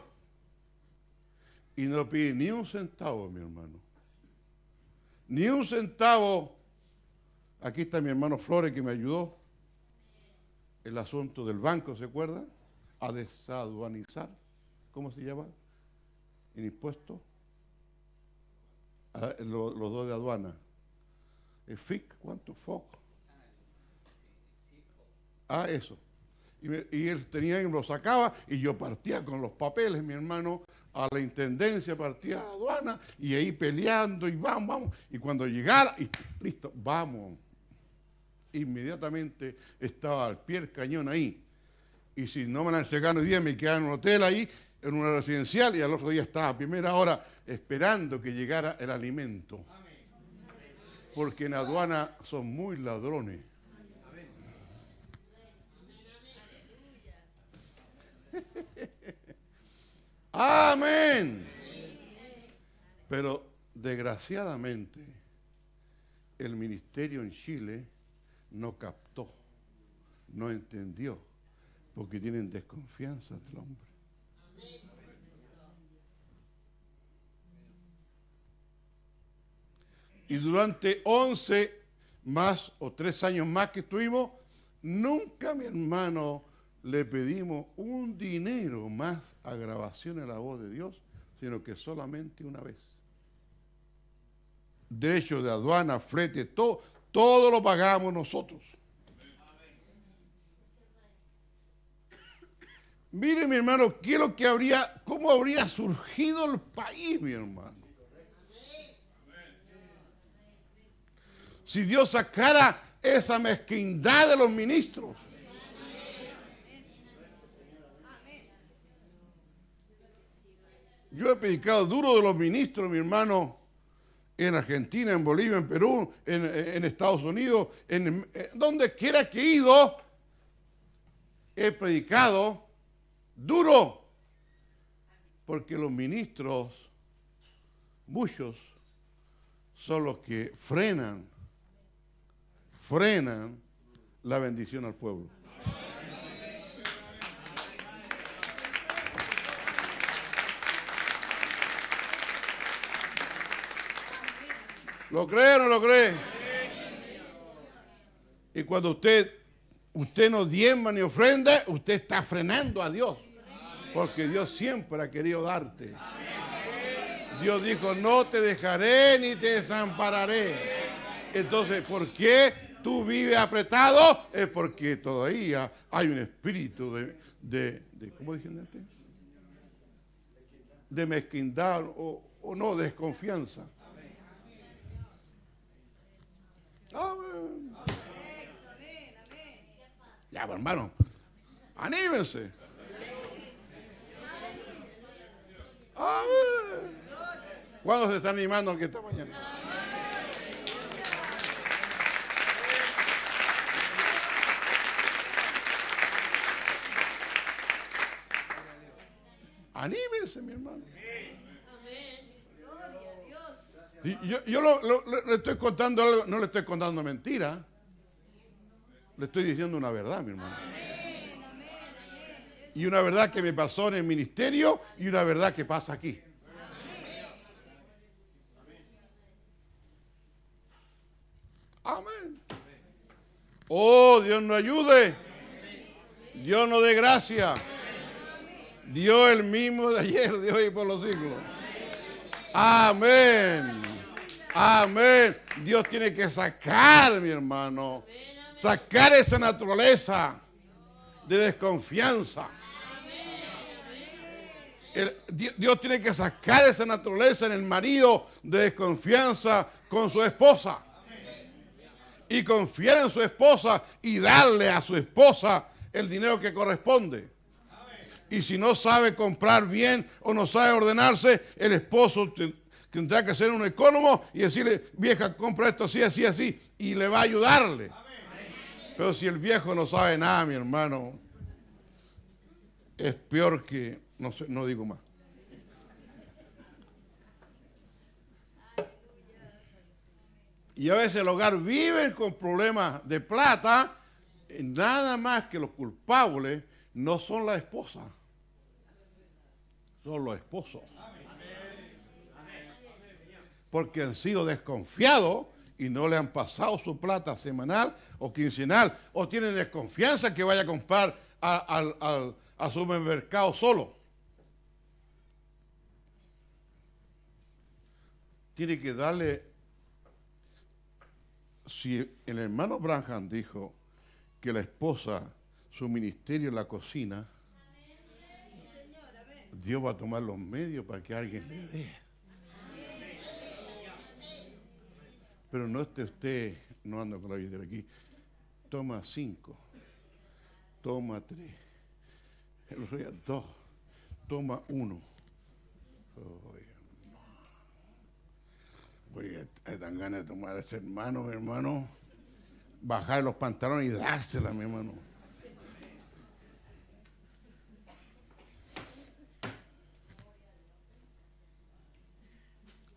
y no pedí ni un centavo, mi hermano. Ni un centavo. Aquí está mi hermano Flores que me ayudó. El asunto del banco, ¿se acuerdan? A desaduanizar. ¿Cómo se llama? El impuesto. Los dos de aduana. El FIC, ¿cuánto? FOC. Ah, eso. Y él tenía y lo sacaba y yo partía con los papeles, mi hermano, a la intendencia, partía a la aduana y ahí peleando y vamos. Y cuando llegara, y listo, vamos. Inmediatamente estaba al pie del cañón ahí. Y si no me la entregaron hoy día, me quedaba en un hotel ahí, en una residencial, y al otro día estaba a primera hora esperando que llegara el alimento. Porque en aduana son muy ladrones. Amén. Pero desgraciadamente el ministerio en Chile no captó, no entendió, porque tienen desconfianza del hombre. Y durante 11 más o 3 años más que estuvimos, nunca, mi hermano, le pedimos un dinero más a Grabación de la Voz de Dios, sino que solamente una vez. De hecho, de aduana, flete, todo lo pagamos nosotros. Mire, mi hermano, ¿qué es lo que cómo habría surgido el país, mi hermano? Si Dios sacara esa mezquindad de los ministros. Yo he predicado duro de los ministros, mi hermano, en Argentina, en Bolivia, en Perú, en Estados Unidos, donde quiera que he ido, he predicado duro, porque los ministros, muchos, son los que frenan la bendición al pueblo. ¿Lo cree o no lo cree? Y cuando usted no diezma ni ofrenda, usted está frenando a Dios. Porque Dios siempre ha querido darte. Dios dijo, no te dejaré ni te desampararé. Entonces, ¿por qué tú vives apretado? Es porque todavía hay un espíritu de ¿cómo dije antes? De mezquindad o no, desconfianza. Amén. Ya, pues, hermano, anímense. Amén. ¿Cuándo se está animando aquí esta mañana? Anímense, mi hermano. Yo le estoy contando algo, no le estoy contando mentira. Le estoy diciendo una verdad, mi hermano. Y una verdad que me pasó en el ministerio y una verdad que pasa aquí. Amén. Oh, Dios nos ayude. Dios nos dé gracia. Dios el mismo de ayer, de hoy y por los siglos. Amén. Amén. Dios tiene que sacar, mi hermano, sacar esa naturaleza de desconfianza. Dios tiene que sacar esa naturaleza en el marido de desconfianza con su esposa. Y confiar en su esposa y darle a su esposa el dinero que corresponde. Y si no sabe comprar bien o no sabe ordenarse, el esposo tendrá que ser un economo y decirle, vieja, compra esto así, así, así, y le va a ayudarle. Pero si el viejo no sabe nada, mi hermano, es peor que, no sé, no digo más. Y a veces el hogar vive con problemas de plata, nada más que los culpables no son la esposa, son los esposos. Porque han sido desconfiados y no le han pasado su plata semanal o quincenal, o tienen desconfianza que vaya a comprar al supermercado solo. Tiene que darle. Si el hermano Branham dijo que la esposa, su ministerio en la cocina, Dios va a tomar los medios para que alguien le dé. Pero no esté usted, no ando con la billetera aquí, toma 5, toma 3, el otro día 2, toma 1. Oye, dan ganas de tomar a ese hermano, mi hermano, bajar los pantalones y dársela, mi hermano.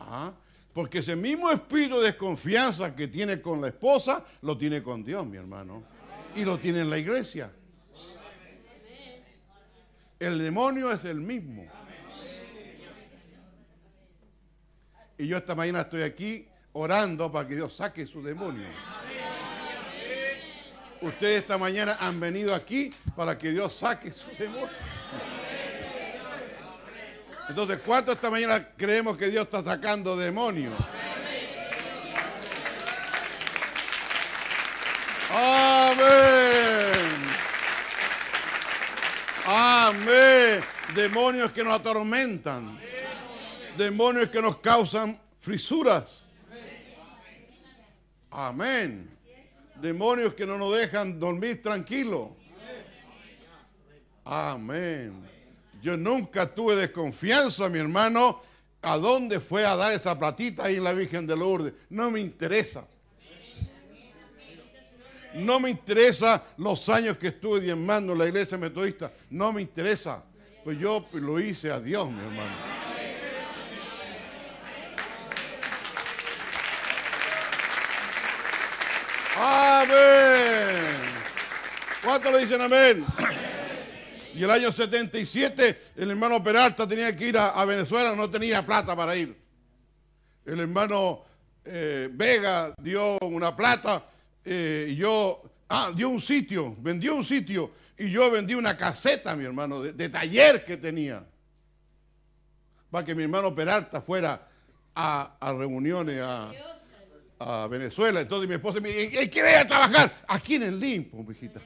Ah, porque ese mismo espíritu de desconfianza que tiene con la esposa, lo tiene con Dios, mi hermano. Y lo tiene en la iglesia. El demonio es el mismo. Y yo esta mañana estoy aquí orando para que Dios saque su demonio. Ustedes esta mañana han venido aquí para que Dios saque su demonio. Entonces, ¿cuántos esta mañana creemos que Dios está sacando demonios? Amén. Amén. Demonios que nos atormentan. Demonios que nos causan frisuras. Amén. Demonios que no nos dejan dormir tranquilos. Amén. Yo nunca tuve desconfianza, mi hermano, a dónde fue a dar esa platita ahí en la Virgen de Lourdes. No me interesa. No me interesa los años que estuve diezmando en la iglesia metodista. No me interesa. Pues yo lo hice a Dios, mi hermano. Amén. ¿Cuántos le dicen amén? Y el año 77 el hermano Peralta tenía que ir a Venezuela, no tenía plata para ir. El hermano Vega dio una plata y yo, dio un sitio, vendió un sitio y yo vendí una caseta, mi hermano, de taller que tenía. Para que mi hermano Peralta fuera a reuniones a Venezuela. Entonces mi esposa me dice, ¿quiere ir a trabajar? Aquí en el Limpo, mijita.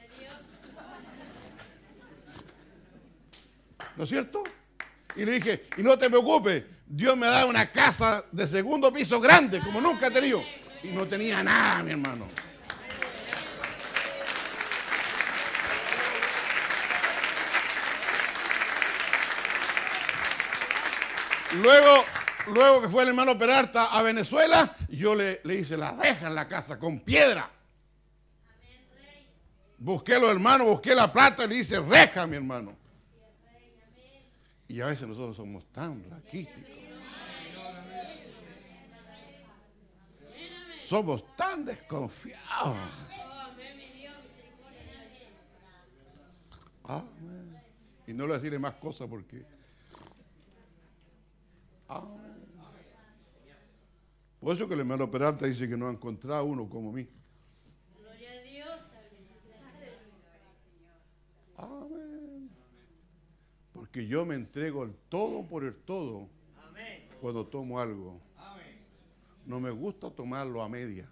¿No es cierto? Y le dije, y no te preocupes, Dios me da una casa de segundo piso grande, como nunca he tenido. Y no tenía nada, mi hermano. Luego que fue el hermano Peralta a Venezuela, yo le hice la reja en la casa con piedra. Busqué los hermanos, busqué la plata y le hice reja, mi hermano. Y a veces nosotros somos tan raquíticos. Somos tan desconfiados. Amén. Y no le voy a decirle más cosas porque... Amén. Por eso que el hermano Peralta dice que no ha encontrado uno como mí. Gloria a Dios. Amén. Porque yo me entrego el todo por el todo. Amén. Cuando tomo algo. Amén. No me gusta tomarlo a media.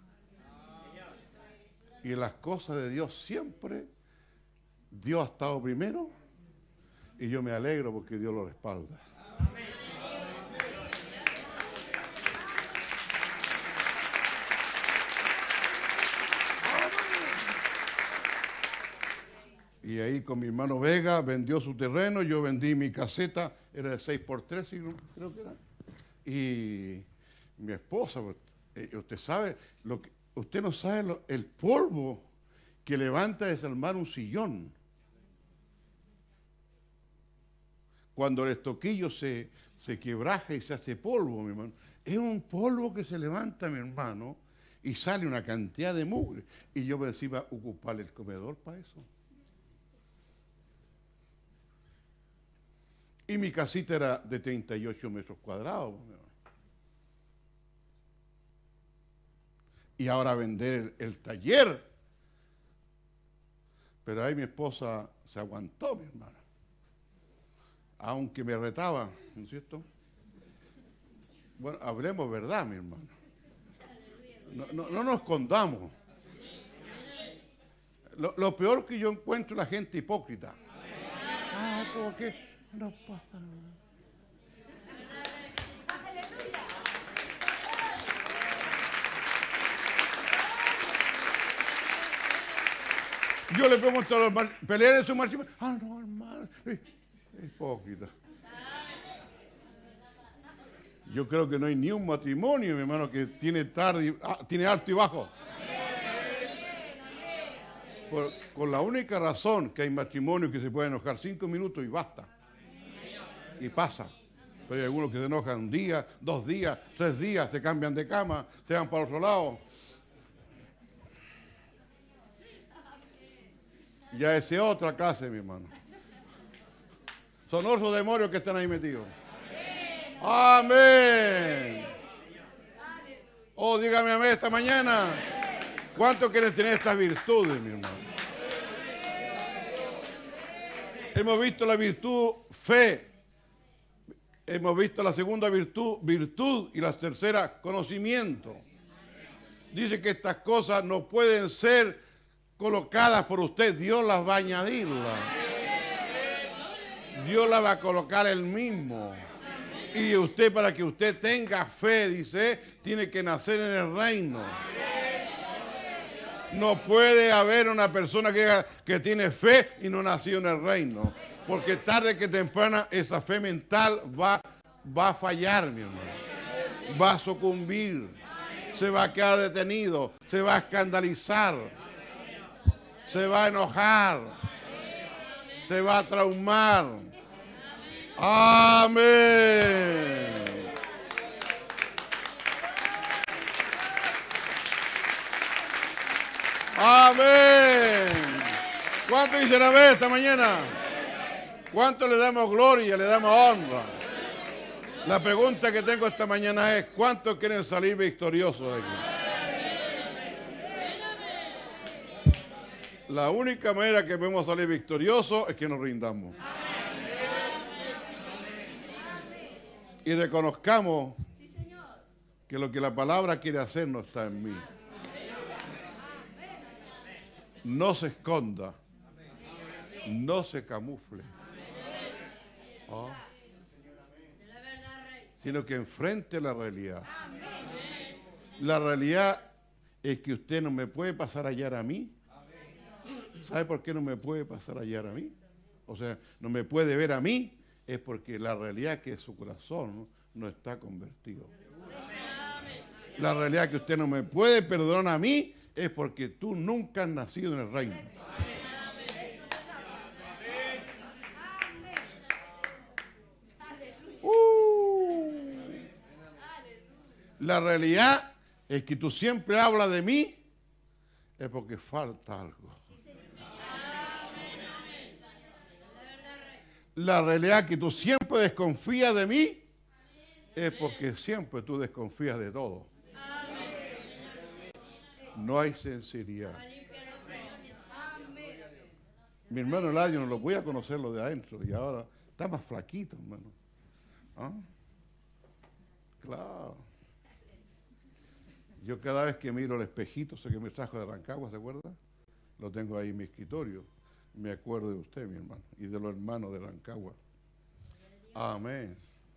Y en las cosas de Dios siempre Dios ha estado primero y yo me alegro porque Dios lo respalda. Amén. Y ahí con mi hermano Vega vendió su terreno, yo vendí mi caseta, era de 6x3, creo que era. Y mi esposa, usted sabe, usted no sabe el polvo que levanta desarmar un sillón. Cuando el estoquillo se quebraja y se hace polvo, mi hermano. Es un polvo que se levanta, mi hermano, y sale una cantidad de mugre. Y yo me iba a ocupar el comedor para eso. Y mi casita era de 38 metros cuadrados. Y ahora vender el taller. Pero ahí mi esposa se aguantó, mi hermano. Aunque me retaba, ¿no es cierto? Bueno, hablemos verdad, mi hermano. No nos escondamos. Lo peor que yo encuentro es la gente hipócrita. ¿Cómo que? No pasa nada. Yo le pregunto a los hermanos, ¿pelean en su matrimonio? No, hermano, es hipócrita. Yo creo que no hay ni un matrimonio, mi hermano, que tiene tiene alto y bajo. Con la única razón que hay matrimonios que se pueden enojar 5 minutos y basta. Y pasa. Pero hay algunos que se enojan un día, 2 días, 3 días, se cambian de cama, se van para otro lado. Ya esa es otra clase, mi hermano. Son otros demonios que están ahí metidos. Amén. Oh, dígame amén esta mañana. ¿Cuántos quieren tener estas virtudes, mi hermano? Hemos visto la virtud fe. Hemos visto la segunda virtud, y la tercera, conocimiento. Dice que estas cosas no pueden ser colocadas por usted. Dios las va a añadirlas. Dios las va a colocar Él mismo. Y usted, para que usted tenga fe, dice, tiene que nacer en el reino. No puede haber una persona que tiene fe y no nació en el reino. Porque tarde que temprana esa fe mental va a fallar, mi hermano. Va a sucumbir. Se va a quedar detenido. Se va a escandalizar. Se va a enojar. Se va a traumar. Amén. Amén. ¿Cuánto dicen amén esta mañana? ¿Cuánto le damos gloria, le damos honra? La pregunta que tengo esta mañana es, ¿cuántos quieren salir victoriosos de aquí? La única manera que podemos salir victoriosos es que nos rindamos. Y reconozcamos que lo que la palabra quiere hacer no está en mí. No se esconda. No se camufle. Oh. Sino que enfrente la realidad. La realidad es que usted no me puede pasar a hallar a mí. ¿Sabe por qué no me puede pasar a hallar a mí? O sea, no me puede ver a mí. Es porque la realidad es que su corazón no está convertido. La realidad es que usted no me puede perdonar a mí es porque tú nunca has nacido en el reino. La realidad es que tú siempre hablas de mí es porque falta algo. La realidad que tú siempre desconfías de mí es porque siempre tú desconfías de todo. No hay sinceridad. Mi hermano Eladio no lo voy a conocer lo de adentro y ahora está más flaquito, hermano. ¿Ah? Claro. Yo cada vez que miro el espejito, sé que me trajo de Rancagua, ¿se acuerda? Lo tengo ahí en mi escritorio. Me acuerdo de usted, mi hermano, y de los hermanos de Rancagua. Amén.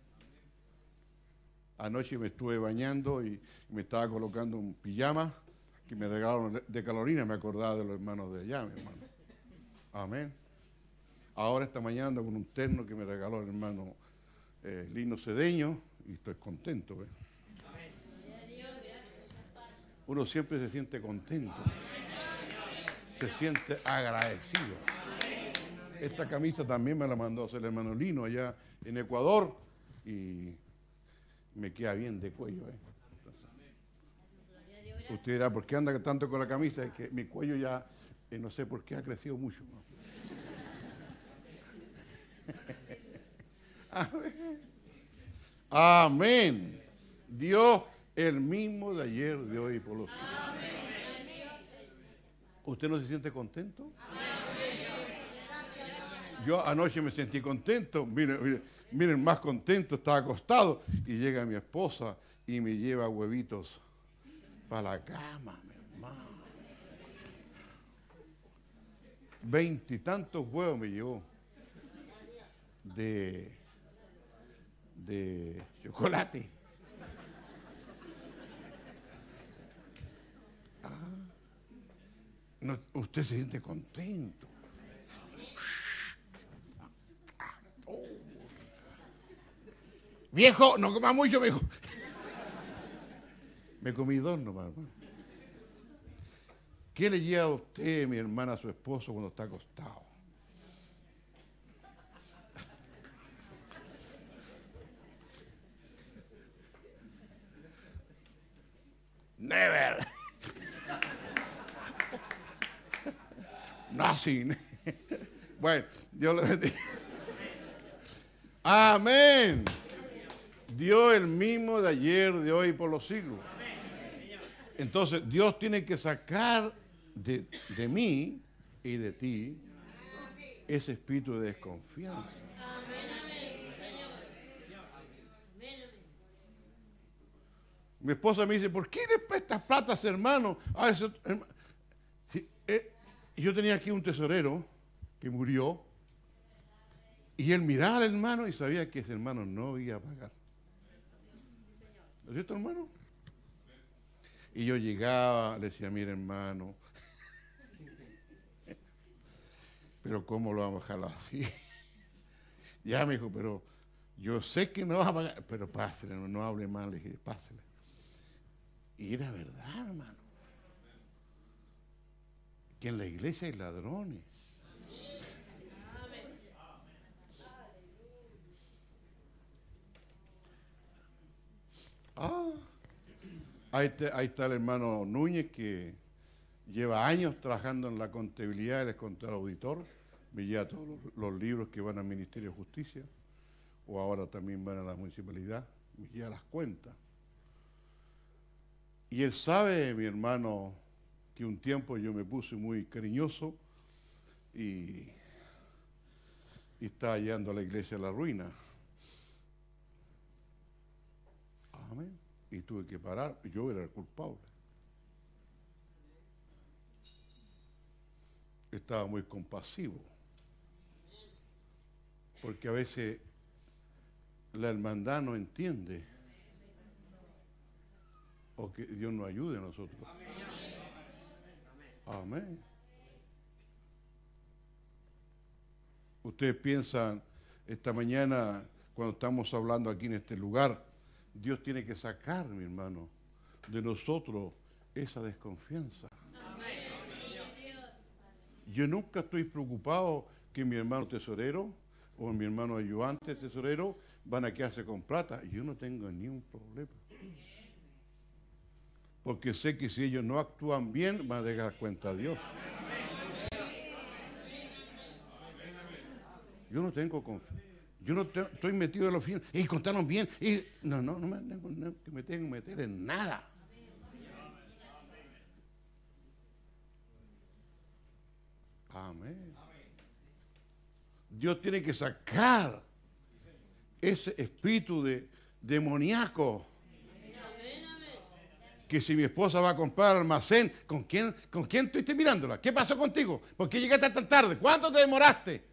Anoche me estuve bañando y me estaba colocando un pijama que me regalaron de Carolina. Me acordaba de los hermanos de allá, mi hermano. Amén. Ahora esta mañana ando con un terno que me regaló el hermano Lino Cedeño y estoy contento. ¿Ves? Uno siempre se siente contento. Se siente agradecido. Esta camisa también me la mandó a hacer el hermano Lino allá en Ecuador y me queda bien de cuello. Usted dirá, ¿por qué anda tanto con la camisa? Es que mi cuello ya, no sé por qué, ha crecido mucho. Amén. Amén. Dios el mismo de ayer, de hoy y por los siglos. ¿Usted no se siente contento? Yo anoche me sentí contento. Miren, más contento, estaba acostado y llega mi esposa y me lleva huevitos para la cama, mi hermano. 20 y tantos huevos me llevó de chocolate. No, usted se siente contento. Viejo, no coma mucho, viejo. Me comí 2 nomás, hermano. ¿Qué le lleva a usted, mi hermana, a su esposo cuando está acostado? Never. Nothing. Bueno, Dios lo bendiga. Amén. Dios el mismo de ayer, de hoy y por los siglos. Entonces, Dios tiene que sacar de mí y de ti ese espíritu de desconfianza. Mi esposa me dice, ¿por qué le prestas platas, hermano? Yo tenía aquí un tesorero que murió y él miraba al hermano y sabía que ese hermano no iba a pagar. ¿No es cierto, hermano? Y yo llegaba, le decía, mira, hermano, pero ¿cómo lo vamos a dejar así? Ya me dijo, pero yo sé que no va a pagar, pero pásele, no hable mal, le dije, pásele. Y era verdad, hermano, que en la iglesia hay ladrones. Ahí está el hermano Núñez, que lleva años trabajando en la contabilidad, él es contador auditor, me lleva todos los libros que van al Ministerio de Justicia, o ahora también van a la municipalidad, me lleva las cuentas. Y él sabe, mi hermano, que un tiempo yo me puse muy cariñoso y estaba llevando a la iglesia a la ruina. Amén. Y tuve que parar, yo era el culpable. Estaba muy compasivo. Porque a veces la hermandad no entiende. O que Dios nos ayude a nosotros. Amén. Ustedes piensan, esta mañana, cuando estamos hablando aquí en este lugar, Dios tiene que sacar, mi hermano, de nosotros esa desconfianza. Yo nunca estoy preocupado que mi hermano tesorero o mi hermano ayudante tesorero van a quedarse con plata. Yo no tengo ni un problema. Porque sé que si ellos no actúan bien, van a dar cuenta a Dios. Yo no tengo confianza. Yo no estoy metido en los fines. Y contaron bien. Y no me tengo que meter en nada. Amén. Dios tiene que sacar ese espíritu demoníaco. Que si mi esposa va a comprar al almacén, ¿con quién estuviste mirándola? ¿Qué pasó contigo? ¿Por qué llegaste tan tarde? ¿Cuánto te demoraste?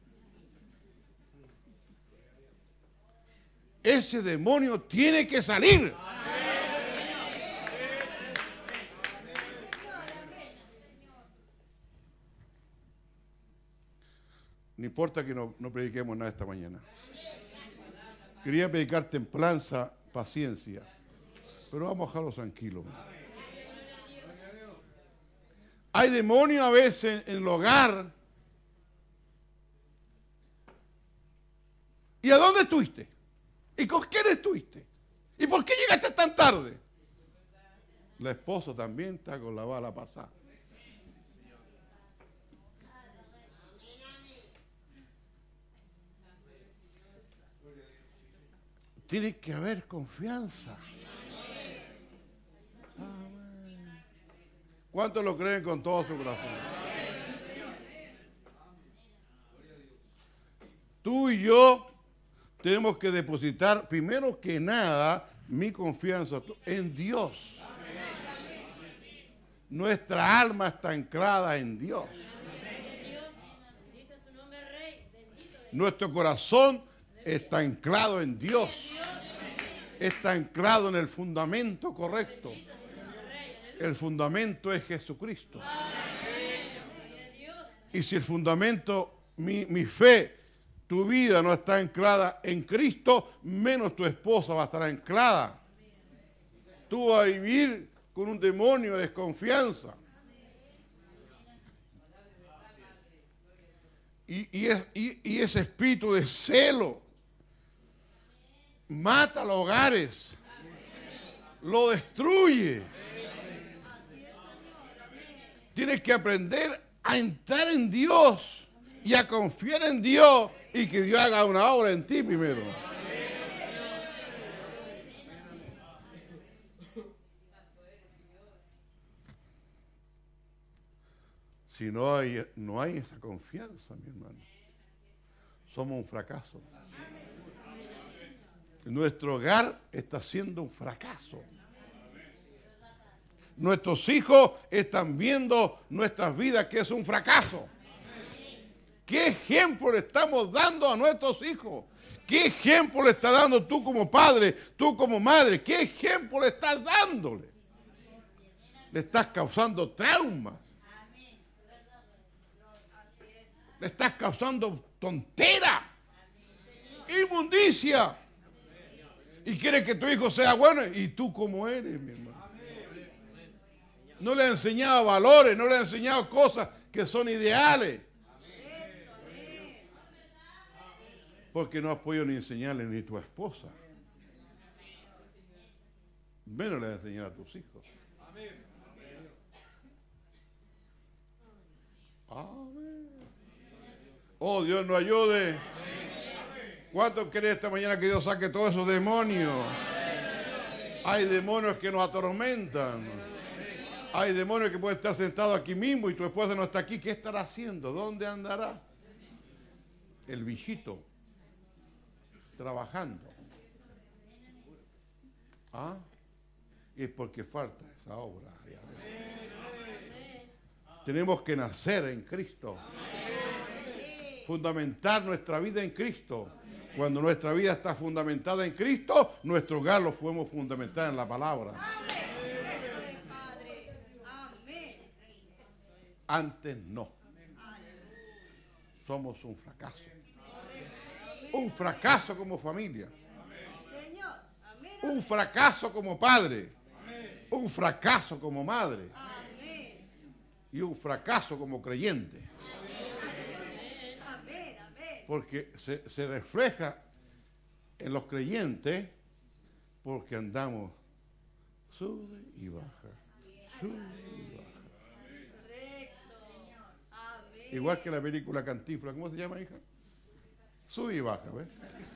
Ese demonio tiene que salir. No importa que no prediquemos nada esta mañana. Quería predicar templanza, paciencia. Pero vamos a dejarlo tranquilo. Hay demonios a veces en el hogar. ¿Y a dónde estuviste? ¿Y con quién estuviste? ¿Y por qué llegaste tan tarde? La esposa también está con la bala pasada. Tiene que haber confianza. Amén. ¿Cuántos lo creen con todo su corazón? Tú y yo tenemos que depositar, primero que nada, mi confianza en Dios. Nuestra alma está anclada en Dios. Nuestro corazón está anclado en Dios. Está anclado en el fundamento correcto. El fundamento es Jesucristo. Y si el fundamento, mi fe, tu vida no está anclada en Cristo, menos tu esposa va a estar anclada. Tú vas a vivir con un demonio de desconfianza. Y ese espíritu de celo mata los hogares, lo destruye. Tienes que aprender a entrar en Dios y a confiar en Dios y que Dios haga una obra en ti primero. Si no hay esa confianza, mi hermano, somos un fracaso. Nuestro hogar está siendo un fracaso. Nuestros hijos están viendo nuestras vidas que es un fracaso. ¿Qué ejemplo le estamos dando a nuestros hijos? ¿Qué ejemplo le estás dando tú como padre, tú como madre? ¿Qué ejemplo le estás dándole? Le estás causando traumas. Le estás causando tontera, inmundicia. Y quieres que tu hijo sea bueno. ¿Y tú cómo eres, mi hermano? No le has enseñado valores, no le has enseñado cosas que son ideales. Porque no has podido ni enseñarle ni a tu esposa. Menos le vas a enseñar a tus hijos. Amén. Oh, Dios nos ayude. ¿Cuántos creen esta mañana que Dios saque todos esos demonios? Hay demonios que nos atormentan. Hay demonios que pueden estar sentados aquí mismo y tu esposa no está aquí. ¿Qué estará haciendo? ¿Dónde andará? El bichito. Trabajando. ¿Ah? Y es porque falta esa obra. Tenemos que nacer en Cristo. Fundamentar nuestra vida en Cristo. Cuando nuestra vida está fundamentada en Cristo, nuestro hogar lo podemos fundamentar en la palabra. Antes no. Somos un fracaso. Un fracaso como familia. Un fracaso como padre. Un fracaso como madre. Y un fracaso como creyente. Porque se refleja en los creyentes porque andamos sube y baja, sube y baja. Igual que la película Cantinflas, ¿cómo se llama, hija? Sube y baja, ¿ves?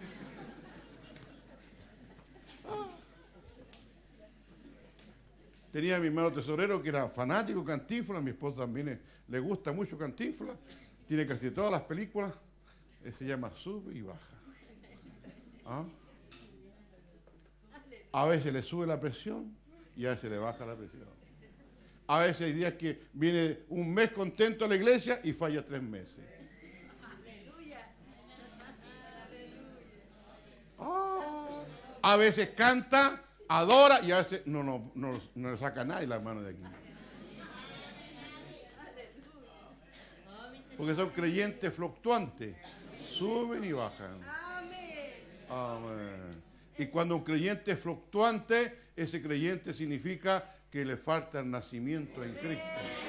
Tenía a mi hermano tesorero que era fanático de Cantinflas, mi esposa también le gusta mucho Cantinflas, tiene casi todas las películas. Se llama sube y baja. ¿Ah? A veces le sube la presión y a veces le baja la presión. A veces hay días que viene un mes contento a la iglesia y falla 3 meses. Ah. A veces canta, adora y a veces no le saca nadie las manos de aquí. Porque son creyentes fluctuantes. Suben y bajan. Amén. Y cuando un creyente es fluctuante, ese creyente significa que le falta el nacimiento en Cristo.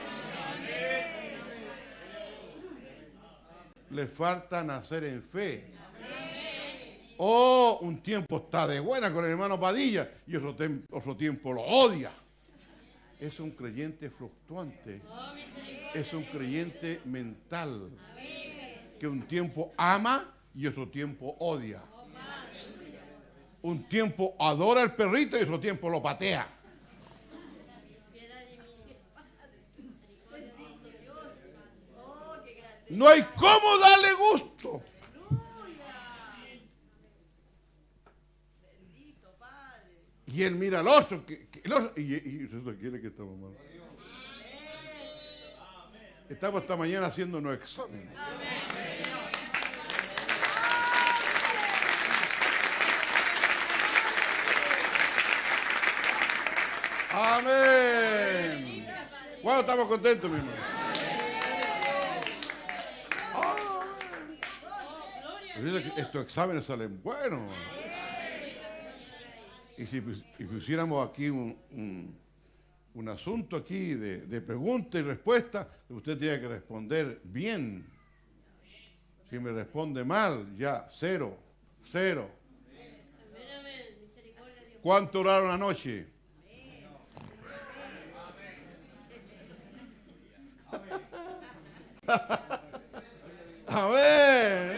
Le falta nacer en fe. Oh, un tiempo está de buena con el hermano Padilla y otro tiempo lo odia. Es un creyente fluctuante. Es un creyente mental. Que un tiempo ama y otro tiempo odia. Un tiempo adora al perrito y otro tiempo lo patea. No hay cómo darle gusto. Y él mira al otro, y resulta quiere que estamos mal. Estamos esta mañana haciendo unos exámenes. Amén. ¿Cuándo estamos contentos, mi hermano? Estos exámenes salen buenos. Y si pusiéramos aquí un asunto aquí de pregunta y respuesta, usted tiene que responder bien. Si me responde mal, ya, 0. ¿Cuánto oraron anoche? Amén.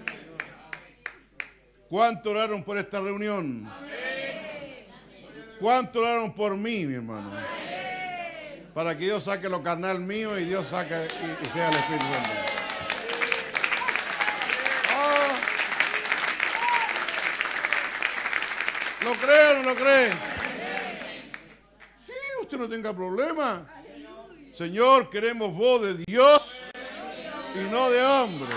¿Cuánto oraron por esta reunión? ¿Cuánto oraron por mí, mi hermano? Para que Dios saque lo carnal mío y Dios saque y sea el Espíritu Santo. ¿Lo cree o no lo cree? Sí, usted no tenga problema. Señor, queremos voz de Dios y no de hombre.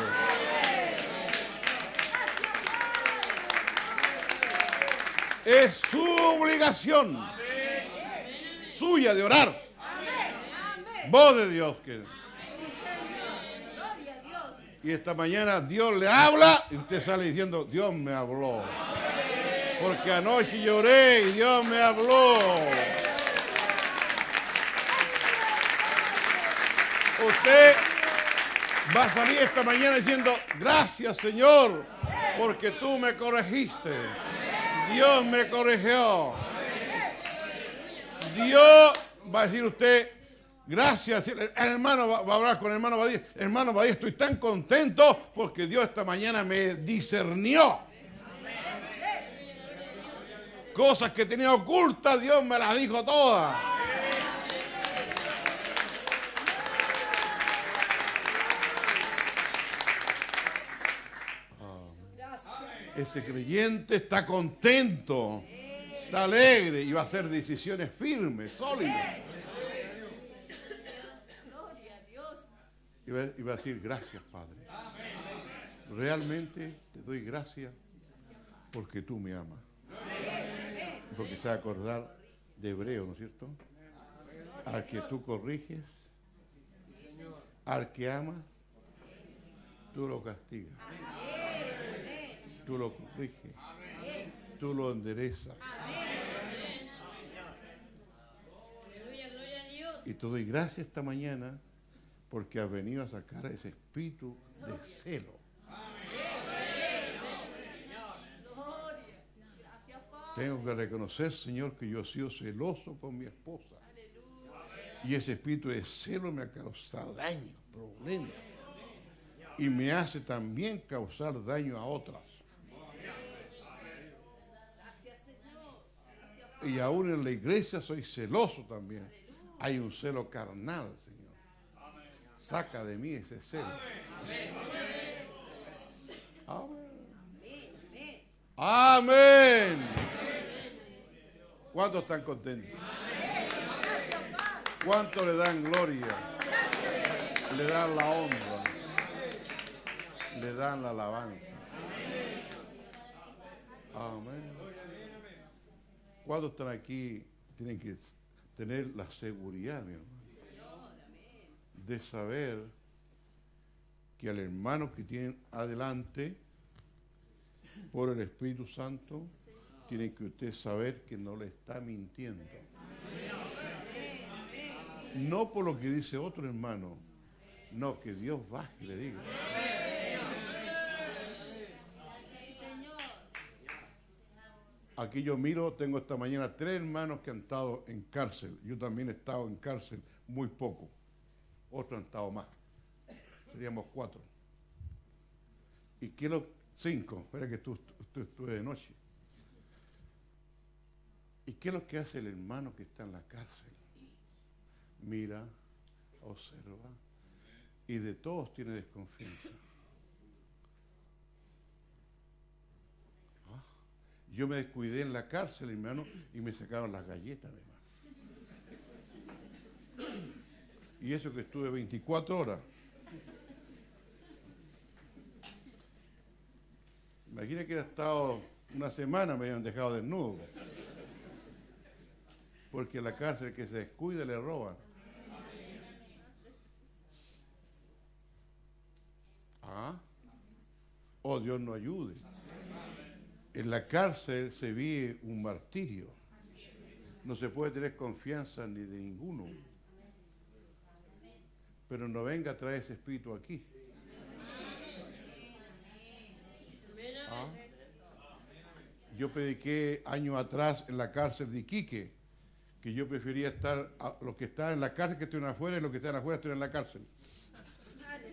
Es su obligación suya de orar. Voz de Dios. Y esta mañana Dios le habla y usted sale diciendo, Dios me habló. Porque anoche lloré y Dios me habló. Usted va a salir esta mañana diciendo, gracias Señor, porque tú me corregiste. Dios me corrigió. Dios va a decir usted, gracias. El hermano va a hablar con el hermano Badía. Hermano Badía, estoy tan contento porque Dios esta mañana me discernió. Cosas que tenía ocultas, Dios me las dijo todas. Ese creyente está contento, está alegre y va a hacer decisiones firmes, sólidas. Y va a decir, gracias, Padre. Realmente te doy gracias porque tú me amas. Porque se va a acordar de Hebreo, ¿no es cierto? Al que tú corriges, al que amas, tú lo castigas. Tú lo corriges, tú lo enderezas. Y te doy gracias esta mañana porque has venido a sacar ese espíritu de celo. Tengo que reconocer, Señor, que yo he sido celoso con mi esposa. Y ese espíritu de celo me ha causado daño, problemas. Y me hace también causar daño a otras. Y aún en la iglesia soy celoso también. Hay un celo carnal, Señor. Saca de mí ese celo. Amén. Amén. ¿Cuántos están contentos? ¿Cuántos le dan gloria? Le dan la honra. Le dan la alabanza. Amén. ¿Cuántos están aquí? Tienen que tener la seguridad, mi hermano, de saber que al hermano que tienen adelante, por el Espíritu Santo, tiene que usted saber que no le está mintiendo. No por lo que dice otro hermano, no, que Dios baje y le diga. Aquí yo miro, tengo esta mañana 3 hermanos que han estado en cárcel. Yo también he estado en cárcel muy poco. Otros han estado más. Seríamos 4. ¿Y qué los 5? Espera que tú estuve de noche. ¿Y qué es lo que hace el hermano que está en la cárcel? Mira, observa y de todos tiene desconfianza. Yo me descuidé en la cárcel, hermano, y me sacaron las galletas, hermano. Y eso que estuve 24 horas. Imagina que hubiera estado una semana, me habían dejado desnudo. Porque en la cárcel el que se descuida le roban. Oh, Dios nos ayude. En la cárcel se vive un martirio. No se puede tener confianza ni de ninguno. Pero no venga a traer ese espíritu aquí. Yo prediqué años atrás en la cárcel de Iquique, que yo prefería estar, los que están en la cárcel que estén afuera, y los que están afuera estén en la cárcel.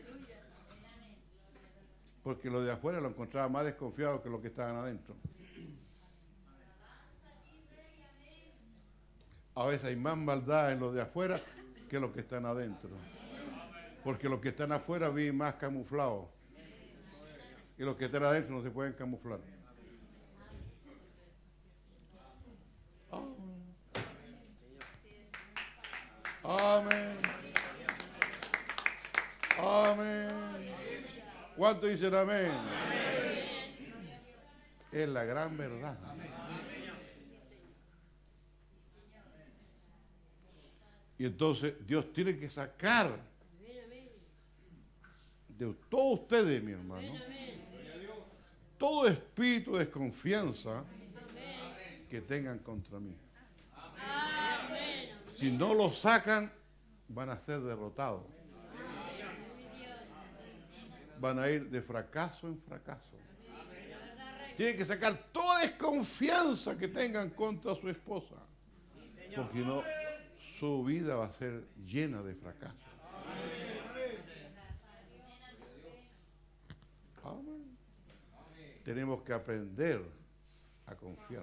Porque los de afuera lo encontraban más desconfiados que los que estaban adentro. A veces hay más maldad en los de afuera que los que están adentro. Porque los que están afuera viven más camuflados. Y los que están adentro no se pueden camuflar. Amén. Amén. ¿Cuánto dicen amén? Es la gran verdad. Y entonces Dios tiene que sacar de todos ustedes, mi hermano, todo espíritu de desconfianza que tengan contra mí. Si no lo sacan, van a ser derrotados. Van a ir de fracaso en fracaso. Tienen que sacar toda desconfianza que tengan contra su esposa. Porque no, su vida va a ser llena de fracaso. Amén. Tenemos que aprender a confiar.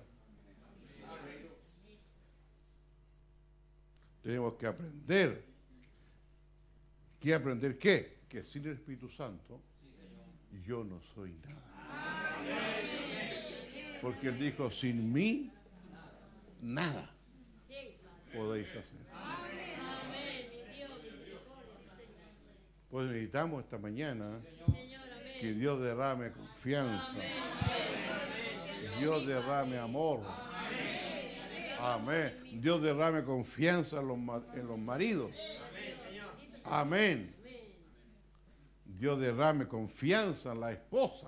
Tenemos que aprender. ¿Qué aprender? ¿Qué? Que sin el Espíritu Santo yo no soy nada. Porque Él dijo, sin mí, nada podéis hacer. Pues necesitamos esta mañana que Dios derrame confianza. Dios derrame amor. Amén. Dios derrame confianza en los maridos. Amén. Dios derrame confianza en las esposas.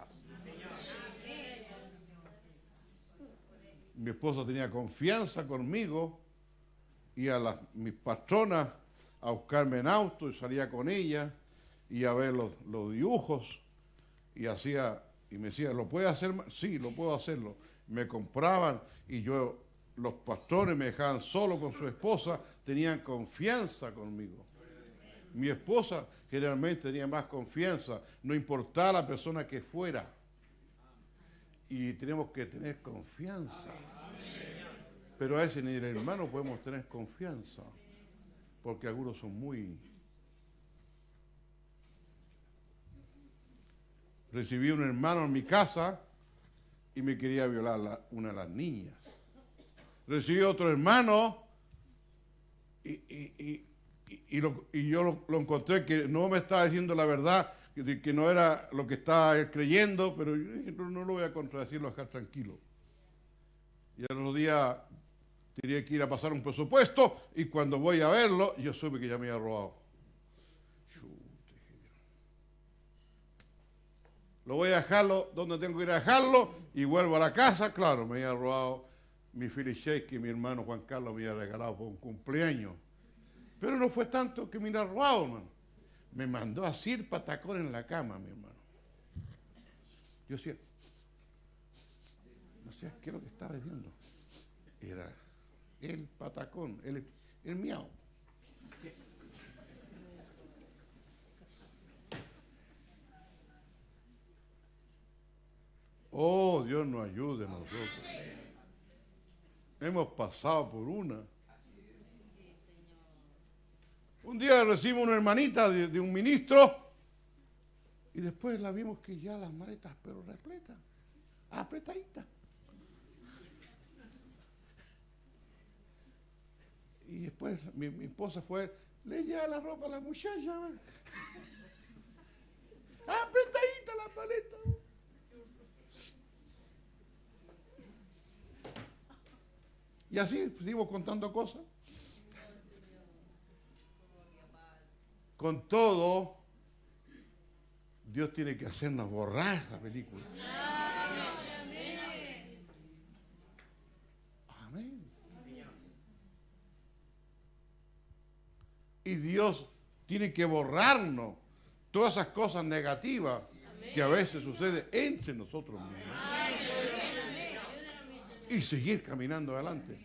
Mi esposa tenía confianza conmigo y a mis patronas a buscarme en auto y salía con ella y a ver los dibujos y me decía, ¿lo puede hacer? Sí, lo puedo hacerlo. Me compraban y los pastores me dejaban solo con su esposa, tenían confianza conmigo. Mi esposa generalmente tenía más confianza, no importaba la persona que fuera. Y tenemos que tener confianza. Pero a veces ni el hermano podemos tener confianza, porque algunos son muy... Recibí un hermano en mi casa y me quería violar una de las niñas. Recibí otro hermano y yo lo encontré que no me estaba diciendo la verdad, que no era lo que estaba él creyendo, pero yo dije, no lo voy a contradecir, lo voy a dejar tranquilo. Y al otro día tenía que ir a pasar un presupuesto y cuando voy a verlo, yo supe que ya me había robado. Lo voy a dejarlo donde tengo que ir a dejarlo y vuelvo a la casa. Claro, me había robado mi Philly Shake que mi hermano Juan Carlos me había regalado por un cumpleaños. Pero no fue tanto que me hubiera robado, hermano. Me mandó a hacer patacón en la cama, mi hermano. Yo decía, no sé qué es lo que estaba diciendo. Era el patacón, el miau. Oh, Dios nos ayude a nosotros. Hemos pasado por una. Un día recibimos una hermanita de un ministro y después la vimos que ya las maletas, pero repletas, apretaditas. Y después mi esposa fue, le lleva la ropa a la muchacha. Apretadita la maleta. Y así seguimos contando cosas. Con todo, Dios tiene que hacernos borrar la película. Amén. Y Dios tiene que borrarnos todas esas cosas negativas que a veces suceden entre nosotros mismos. Y seguir caminando adelante.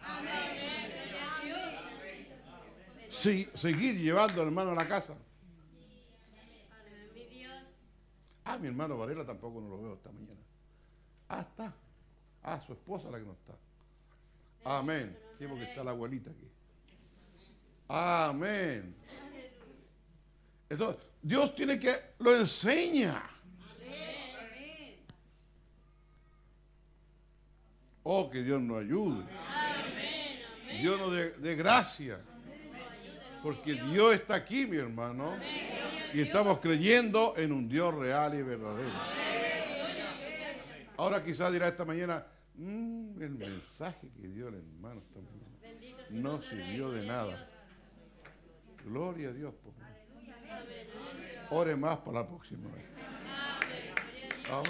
Seguir llevando al hermano a la casa. Ah, mi hermano Varela tampoco no lo veo esta mañana. Ah, está. Ah, su esposa la que no está. Amén. Sí, porque está la abuelita aquí. Amén. Entonces, Dios tiene que, lo enseña. Oh, que Dios nos ayude. Dios nos dé gracia. Porque Dios está aquí, mi hermano. Y estamos creyendo en un Dios real y verdadero. Ahora quizás dirá esta mañana, el mensaje que dio el hermano esta mañana no sirvió de nada. Gloria a Dios. Ore más para la próxima vez. Vamos.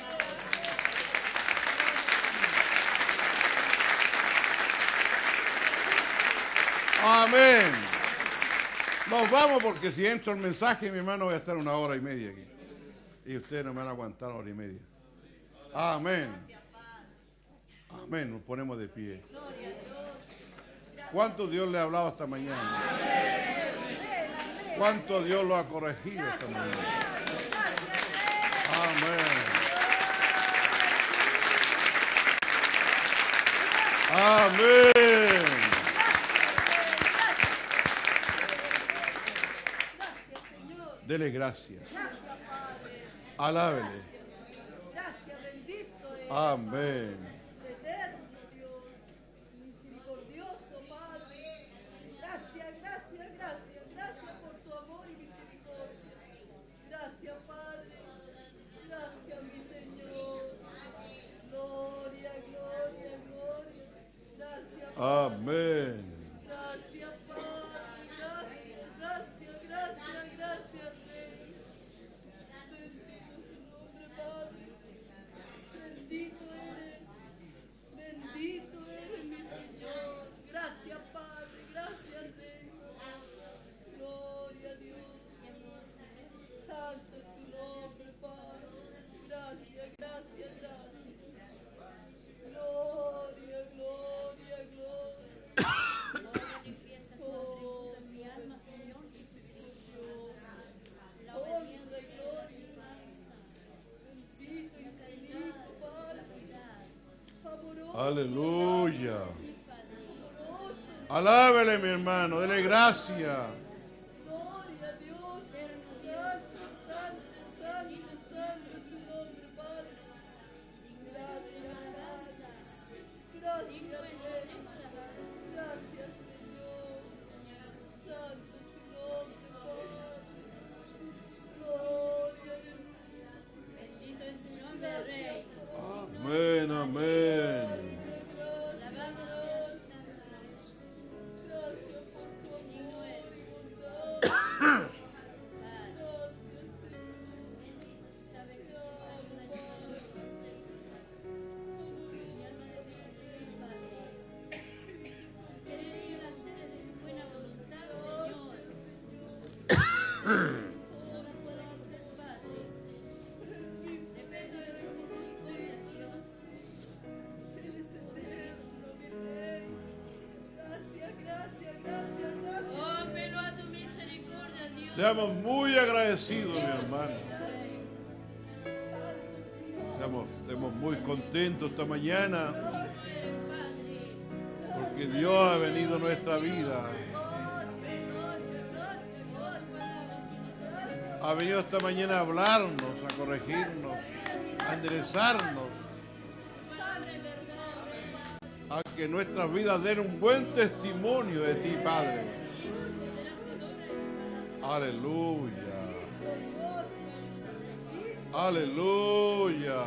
Amén. Nos vamos porque si entro el mensaje, mi hermano, voy a estar 1 hora y media aquí. Y ustedes no me van a aguantar 1 hora y media. Amén. Amén. Nos ponemos de pie. ¿Cuánto Dios le ha hablado esta mañana? ¿Cuánto Dios lo ha corregido esta mañana? Amén. Amén. Dele gracias. Alábele. Amén. Amén. Gracias, Padre. Gracias, gracias, gracias, Rey. Bendito es su nombre, Padre. Bendito eres. Bendito eres, mi Señor. Gracias, Padre. Gracias, Rey. Gloria a Dios. Santo es tu nombre, Padre. Gracias, gracias, gracias. Gloria, gloria, gloria. Manifiesta tu atributo en mi alma, Señor. La Honra y obediencia, gloria. Bendito, infinito, Padre. Amoroso. Aleluya. Amoroso. Alábele, mi hermano. Dele gracias. Gloria a Dios. Santo, santo, santo, santo es tu nombre, Padre. Gracias, Padre. Gracias, Rey. Gracias, Señor. Santo es tu nombre, Padre. Gloria a Dios. bendito es su nombre, Rey. Amén, amén. Alabado sea su santo nombre. Gracias por tu Digno amor eres. y bondad. Padre, sabe que su ayuda es mi alma de bendición, Padre. Querer ir a hacer de tu buena voluntad, Señor. Todo lo puedo hacer, Padre. Dependo de tu misericordia, Dios. Eres eterno, mi Rey. Gracias, gracias, gracias, gracias. Oh, apelo a tu misericordia, Dios. Seamos muy agradecidos, mi hermano. Estemos muy contentos esta mañana porque Dios ha venido a nuestra vida. Ha venido esta mañana a hablarnos, a corregirnos, a enderezarnos, a que nuestras vidas den un buen testimonio de ti, Padre. Aleluya. Aleluya.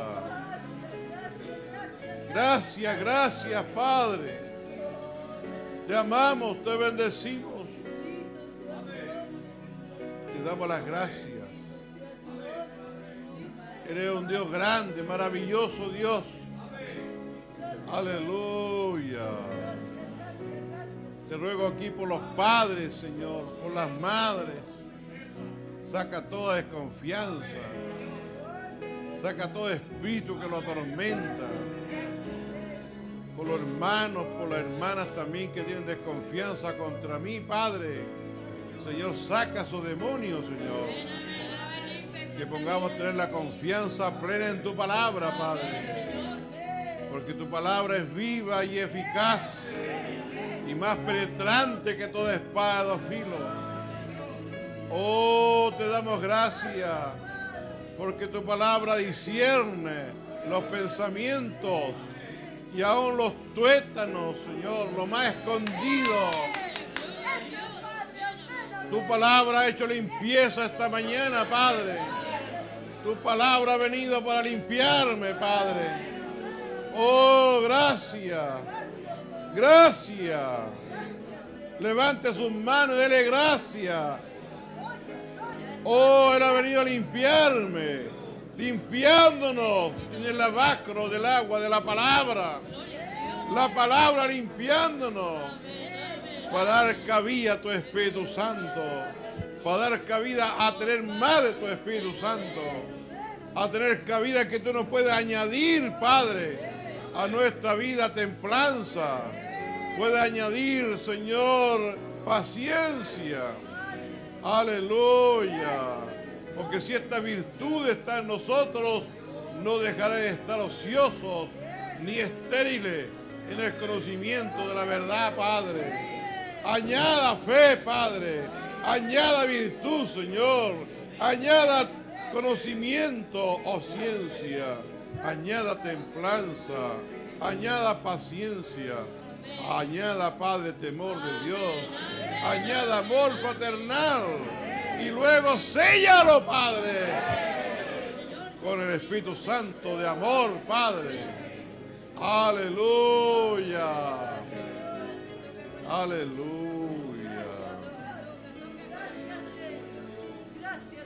Gracias, gracias, Padre. Te amamos, te bendecimos. Te damos las gracias. Eres un Dios grande, maravilloso Dios. Aleluya. Te ruego aquí por los padres, Señor, por las madres. Saca toda desconfianza. Saca todo espíritu que lo atormenta. Por los hermanos, por las hermanas también que tienen desconfianza contra mí, Padre. Señor, saca esos demonios, Señor. Que Que pongamos tener la confianza plena en tu palabra, Padre. Porque tu palabra es viva y eficaz y más penetrante que toda espada de dos filos. Oh, te damos gracias porque tu palabra discierne los pensamientos y aún los tuétanos, Señor, lo más escondido. Tu palabra ha hecho limpieza esta mañana, Padre. Tu palabra ha venido para limpiarme, Padre. Oh, gracias. Gracias. Levante sus manos y dele gracias. Oh, Él ha venido a limpiarme, limpiándonos en el lavacro del agua de la palabra. La palabra limpiándonos para dar cabida a tu Espíritu Santo, para dar cabida a tener más de tu Espíritu Santo, a tener cabida que tú nos puedes añadir, Padre, a nuestra vida templanza. Puede añadir, Señor, paciencia. Aleluya. Porque si esta virtud está en nosotros, no dejará de estar ociosos ni estériles en el conocimiento de la verdad, Padre. Añada fe, Padre. Añada virtud, Señor. Añada conocimiento o ciencia. Añada templanza. Añada paciencia. Añada, Padre, temor de Dios. Añada amor fraternal. Y luego séllalo, Padre, con el Espíritu Santo de amor, Padre. Aleluya. Aleluya. Gracias,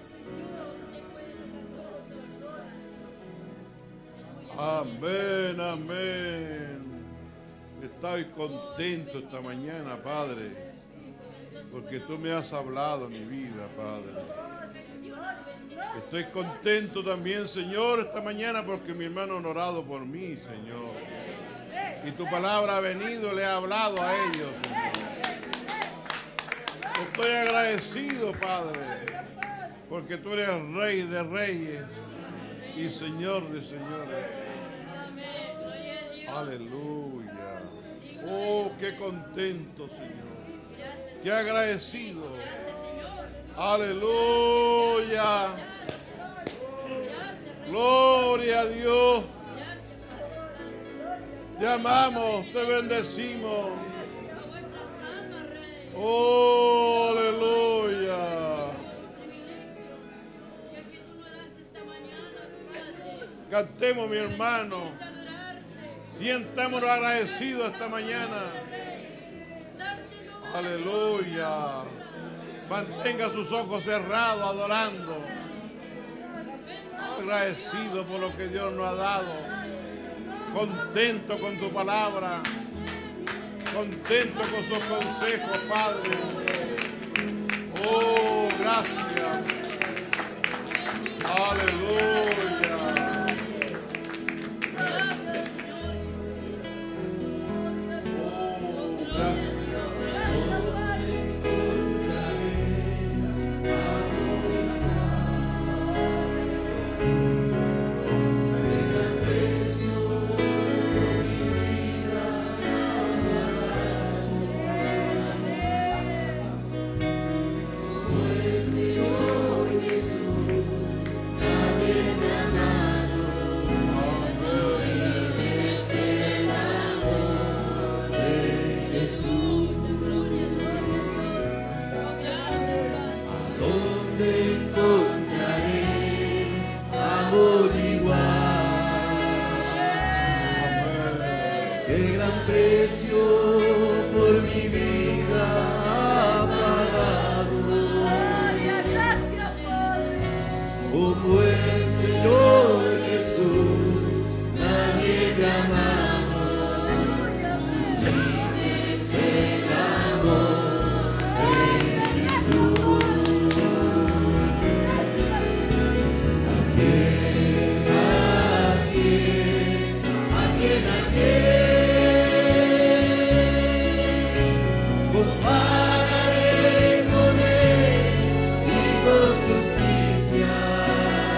Señor. Amén, amén. Estoy contento esta mañana, Padre, porque tú me has hablado mi vida, Padre. Estoy contento también, Señor, esta mañana porque mi hermano ha orado por mí, Señor. Y tu palabra ha venido, le ha hablado a ellos, Señor. Estoy agradecido, Padre, porque tú eres Rey de reyes y Señor de señores. Aleluya. Oh, qué contento, Señor. Qué agradecido. Aleluya. Gloria a Dios. Te amamos, te bendecimos. Oh, aleluya. Cantemos, mi hermano. Sientámonos agradecidos esta mañana. Aleluya. Mantenga sus ojos cerrados adorando. Agradecido por lo que Dios nos ha dado. Contento con tu palabra. Contento con sus consejos, Padre. Oh, gracias. Aleluya. Oh, gracias. Justicia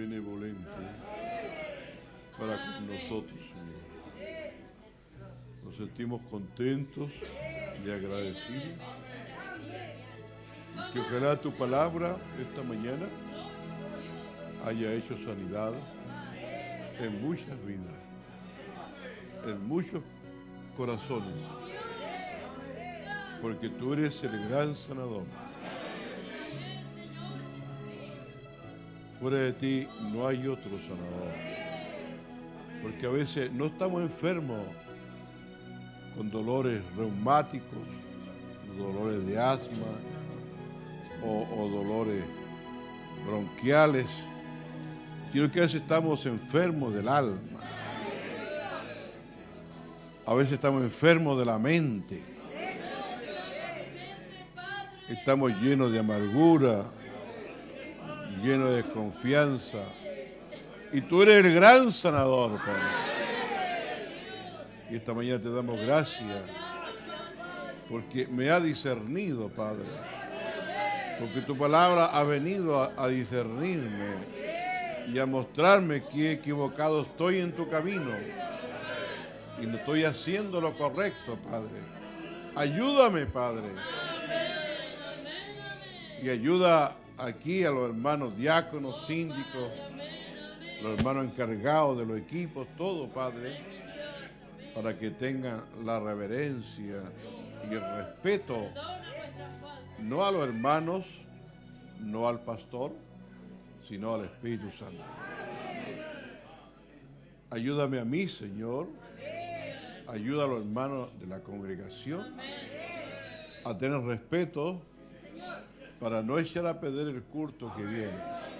benevolente para con nosotros, Señor. Nos sentimos contentos y agradecidos. Que ojalá tu palabra esta mañana haya hecho sanidad en muchas vidas, en muchos corazones, porque tú eres el gran sanador. Fuera de ti no hay otro sanador, porque a veces no estamos enfermos con dolores reumáticos, dolores de asma o dolores bronquiales, sino que a veces estamos enfermos del alma, a veces estamos enfermos de la mente, estamos llenos de amargura, llenos de desconfianza, y tú eres el gran sanador, Padre. Y esta mañana te damos gracias porque me ha discernido, Padre, porque tu palabra ha venido a discernirme y a mostrarme que equivocado estoy en tu camino y no estoy haciendo lo correcto, Padre. Ayúdame, Padre, y ayuda aquí a los hermanos diáconos, síndicos, los hermanos encargados de los equipos, todo, Padre, para que tengan la reverencia y el respeto, no a los hermanos, no al pastor, sino al Espíritu Santo. Ayúdame a mí, Señor, ayuda a los hermanos de la congregación a tener respeto para no echar a perder el culto que viene,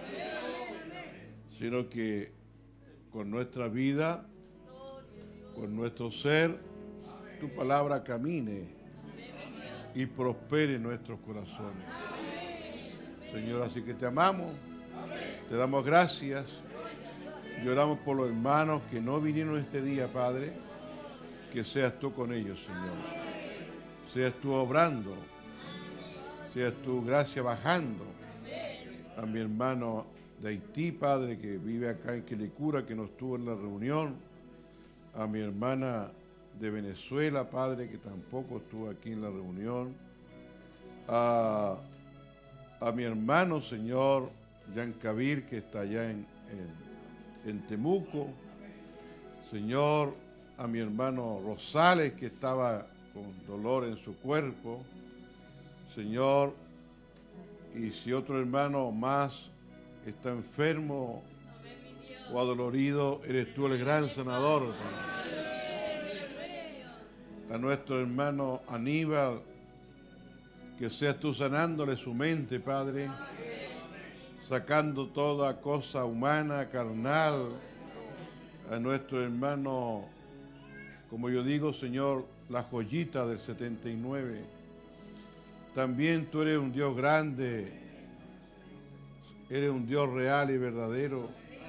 sino que con nuestra vida, con nuestro ser, tu palabra camine y prospere en nuestros corazones. Señor, así que te amamos, te damos gracias y oramos por los hermanos que no vinieron este día, Padre, que seas tú con ellos, Señor. Seas tú obrando, seas tu gracia bajando a mi hermano de Haití, Padre, que vive acá en Quilicura, que no estuvo en la reunión, a mi hermana de Venezuela, Padre, que tampoco estuvo aquí en la reunión, a mi hermano, Señor, Yancabir, que está allá en Temuco, Señor, a mi hermano Rosales, que estaba con dolor en su cuerpo, Señor, y si otro hermano más está enfermo o adolorido, eres tú el gran sanador, Padre. A nuestro hermano Aníbal, que seas tú sanándole su mente, Padre, sacando toda cosa humana, carnal. A nuestro hermano, como yo digo, Señor, la joyita del 79. También tú eres un Dios grande, eres un Dios real y verdadero.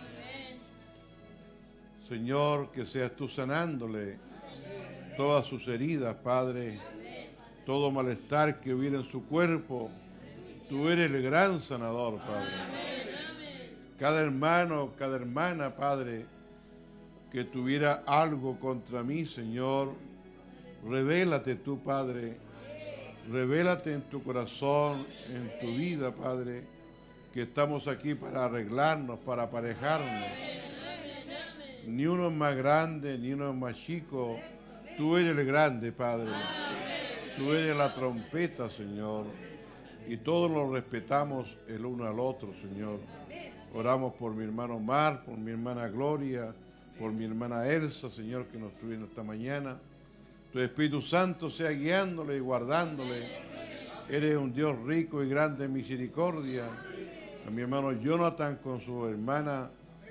Señor, que seas tú sanándole todas sus heridas, Padre, todo malestar que hubiera en su cuerpo. Tú eres el gran sanador, Padre. Cada hermano, cada hermana, Padre, que tuviera algo contra mí, Señor, revélate tú, Padre. Revélate en tu corazón, en tu vida, Padre, que estamos aquí para arreglarnos, para aparejarnos. Ni uno es más grande, ni uno es más chico. Tú eres el grande, Padre. Tú eres la trompeta, Señor. Y todos nos respetamos el uno al otro, Señor. Oramos por mi hermano Mar, por mi hermana Gloria, por mi hermana Elsa, Señor, que nos estuvieron esta mañana. Tu Espíritu Santo sea guiándole y guardándole. Eres un Dios rico y grande en misericordia. A mi hermano Jonathan con su hermana,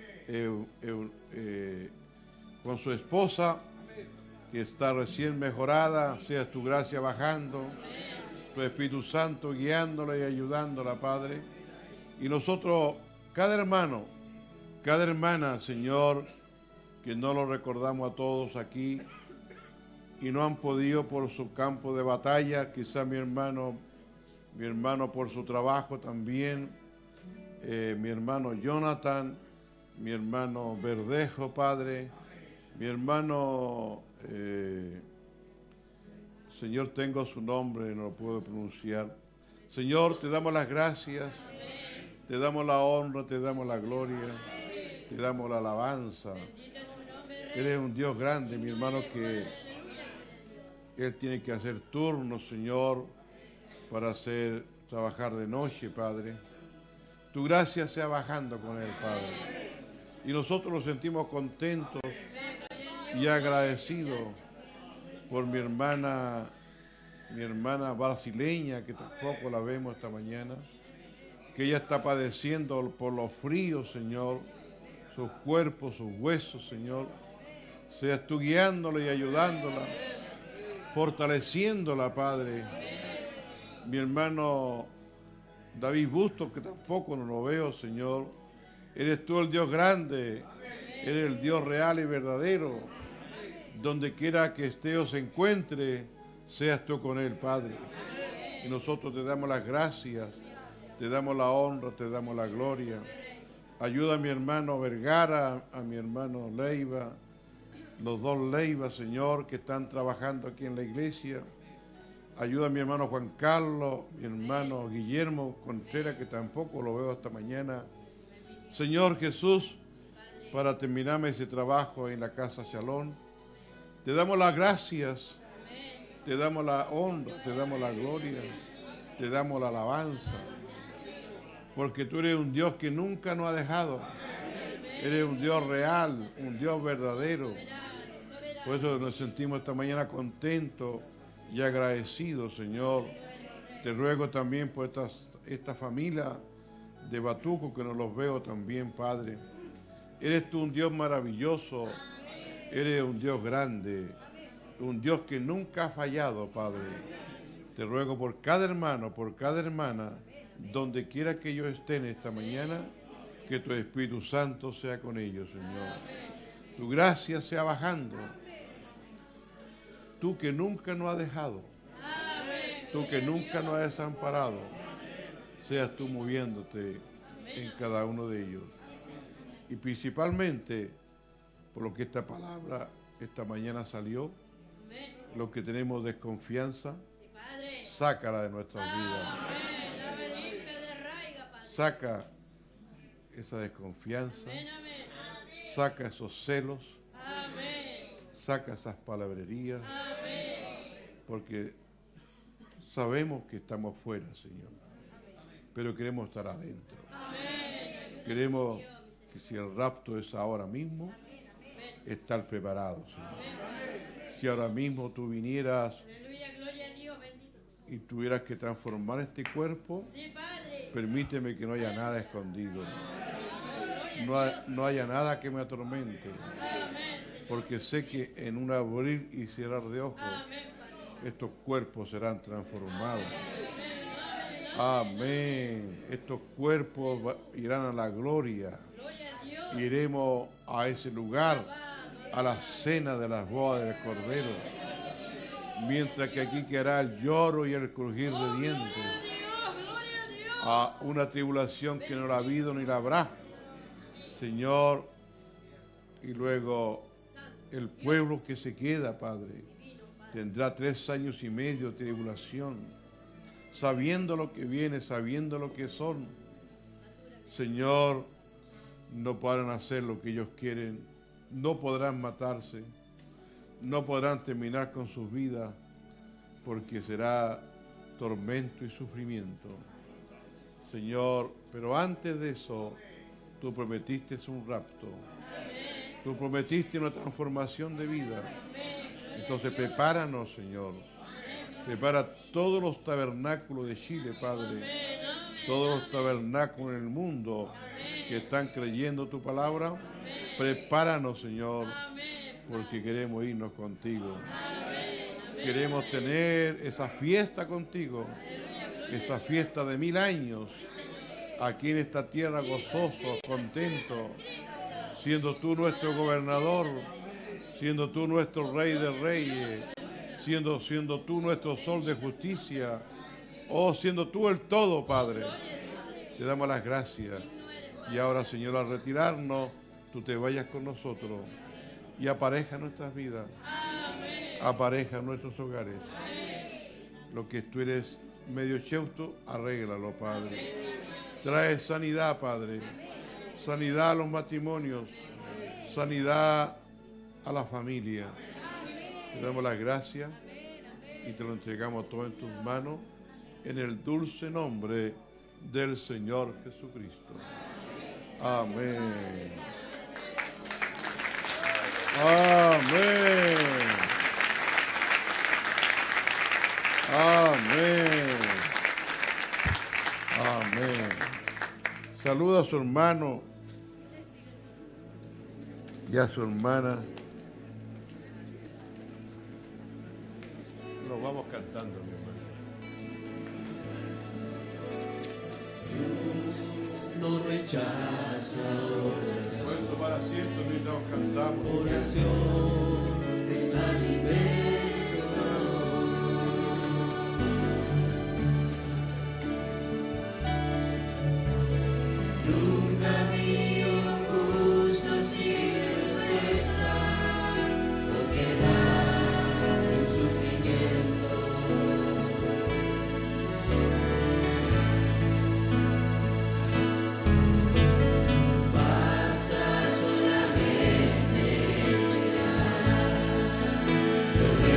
con su esposa, que está recién mejorada, seas tu gracia bajando, tu Espíritu Santo guiándola y ayudándola, Padre. Y nosotros, cada hermano, cada hermana, Señor, que no lo recordamos a todos aquí y no han podido por su campo de batalla, quizá mi hermano por su trabajo también, mi hermano Jonathan, mi hermano Verdejo, Padre, mi hermano, Señor, tengo su nombre, no lo puedo pronunciar. Señor, te damos las gracias, te damos la honra, te damos la gloria, te damos la alabanza. Eres un Dios grande, mi hermano, que Él tiene que hacer turnos, Señor, para trabajar de noche, Padre. Tu gracia sea bajando con Él, Padre. Y nosotros nos sentimos contentos y agradecidos por mi hermana brasileña, que tampoco la vemos esta mañana, que ella está padeciendo por los fríos, Señor, sus cuerpos, sus huesos, Señor. Seas tú guiándola y ayudándola, fortaleciéndola, Padre. Mi hermano David Bustos, que tampoco no lo veo, Señor. Eres tú el Dios grande, eres el Dios real y verdadero. Donde quiera que esté o se encuentre, seas tú con Él, Padre. Y nosotros te damos las gracias, te damos la honra, te damos la gloria. Ayuda a mi hermano Vergara, a mi hermano Leiva, los dos Leiva, Señor, que están trabajando aquí en la iglesia. Ayuda a mi hermano Juan Carlos, mi hermano Guillermo Contreras, que tampoco lo veo hasta mañana. Señor Jesús, para terminar ese trabajo en la casa Shalom, te damos las gracias, te damos la honra, te damos la gloria, te damos la alabanza, porque tú eres un Dios que nunca nos ha dejado. Eres un Dios real, un Dios verdadero. Por eso nos sentimos esta mañana contentos y agradecidos, Señor. Te ruego también por esta familia de Batuco, que no los veo también, Padre. Eres tú un Dios maravilloso, eres un Dios grande, un Dios que nunca ha fallado, Padre. Te ruego por cada hermano, por cada hermana, donde quiera que ellos estén esta mañana, que tu Espíritu Santo sea con ellos, Señor. Tu gracia sea bajando. Tú que nunca nos has dejado, tú que nunca nos has desamparado, seas tú moviéndote en cada uno de ellos. Y principalmente, por lo que esta palabra esta mañana salió, los que tenemos desconfianza, sácala de nuestras vidas. Saca esa desconfianza, saca esos celos, saca esas palabrerías, porque sabemos que estamos fuera, Señor, pero queremos estar adentro. Queremos que si el rapto es ahora mismo, estar preparados, Señor. Si ahora mismo tú vinieras y tuvieras que transformar este cuerpo, permíteme que no haya nada escondido, no haya nada que me atormente, porque sé que en un abrir y cerrar de ojos estos cuerpos serán transformados. Amén. Estos cuerpos irán a la gloria. Iremos a ese lugar, a la cena de las bodas del Cordero, mientras que aquí quedará el lloro y el crujir de dientes, a una tribulación que no la ha habido ni la habrá, Señor. Y luego el pueblo que se queda, Padre, tendrá 3 años y medio de tribulación, sabiendo lo que viene, sabiendo lo que son. Señor, no podrán hacer lo que ellos quieren, no podrán matarse, no podrán terminar con sus vidas, porque será tormento y sufrimiento. Señor, pero antes de eso, tú prometiste un rapto. Tú prometiste una transformación de vida. Entonces prepáranos, Señor. Prepara todos los tabernáculos de Chile, Padre. Todos los tabernáculos en el mundo que están creyendo tu palabra. Prepáranos, Señor, porque queremos irnos contigo. Queremos tener esa fiesta contigo, esa fiesta de 1000 años, aquí en esta tierra gozosos, contentos, siendo tú nuestro gobernador, siendo tú nuestro rey de reyes, siendo tú nuestro sol de justicia, siendo tú el todo, Padre. Te damos las gracias. Y ahora, Señor, al retirarnos, tú te vayas con nosotros y apareja nuestras vidas, apareja nuestros hogares. Lo que tú eres medio cheuto, arréglalo, Padre. Trae sanidad, Padre, sanidad a los matrimonios, sanidad a la familia. Te damos las gracias y te lo entregamos todo en tus manos, en el dulce nombre del Señor Jesucristo. Amén. Amén. Amén. Amén. Saluda a su hermano y a su hermana. Nos vamos cantando, mi hermano. No rechaza oración. Pueden tomar asiento mientras cantamos. Oración es alimento. Nunca vi un justo sin respuesta o quedar en sufrimiento. Basta solamente esperar.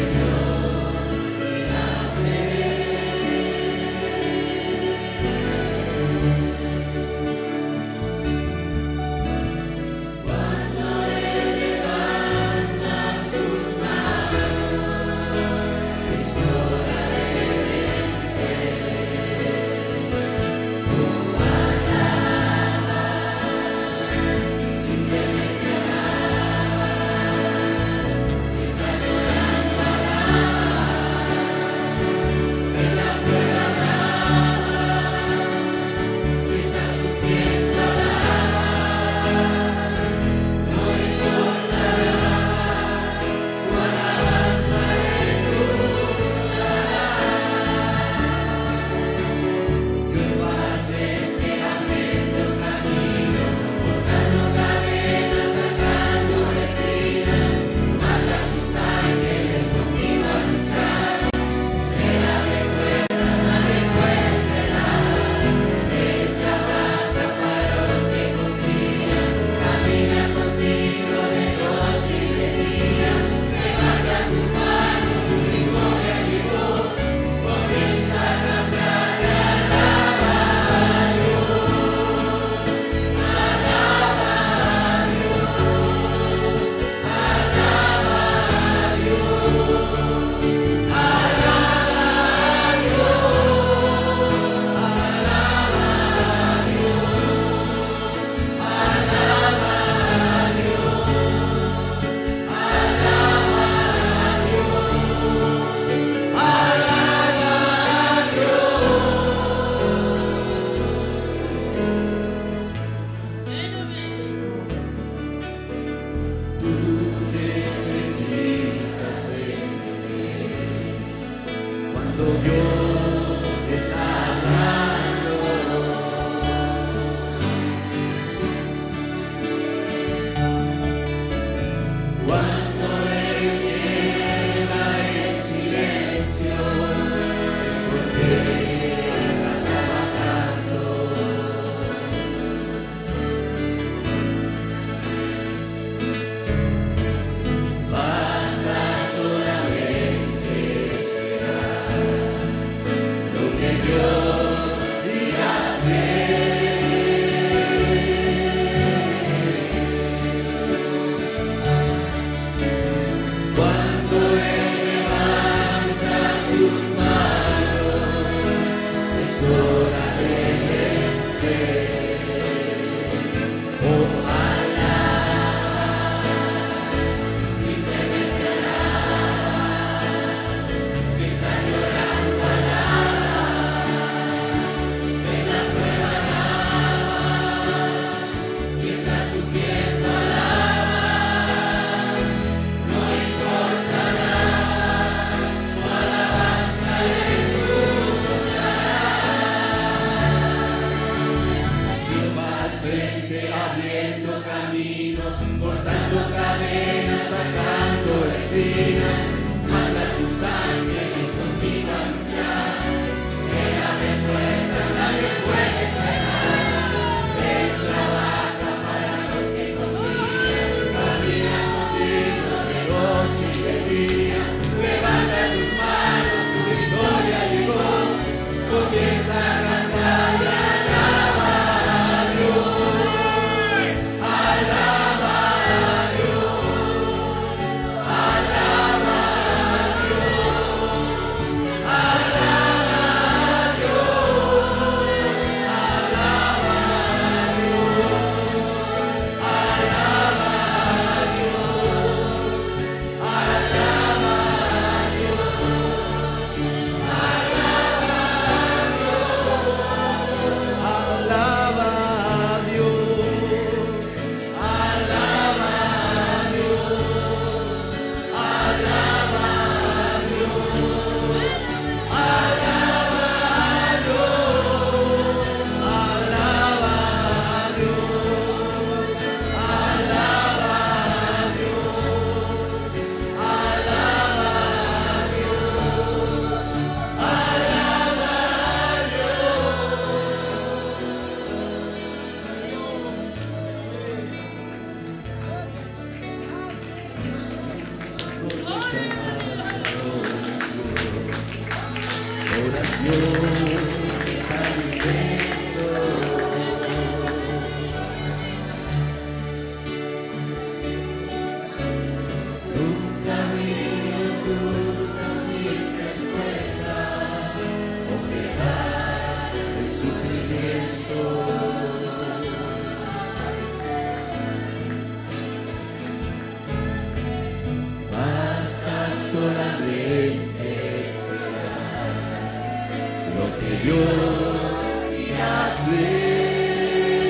camino, cortando cadenas, sacando espinas, manda sus ángeles contigo a luchar. Él abre puertas, nadie puede cerrar. Él trabaja para los que confían, camina contigo de noche y de día. Levanta tus manos, tu victoria llegó. Comienza a cantar y alaba a Dios. Alaba a Dios. Alaba a Dios. Alaba a Dios. Alaba a Dios. Alaba a Dios. Alaba a solamente esperar lo que Dios irá a hacer.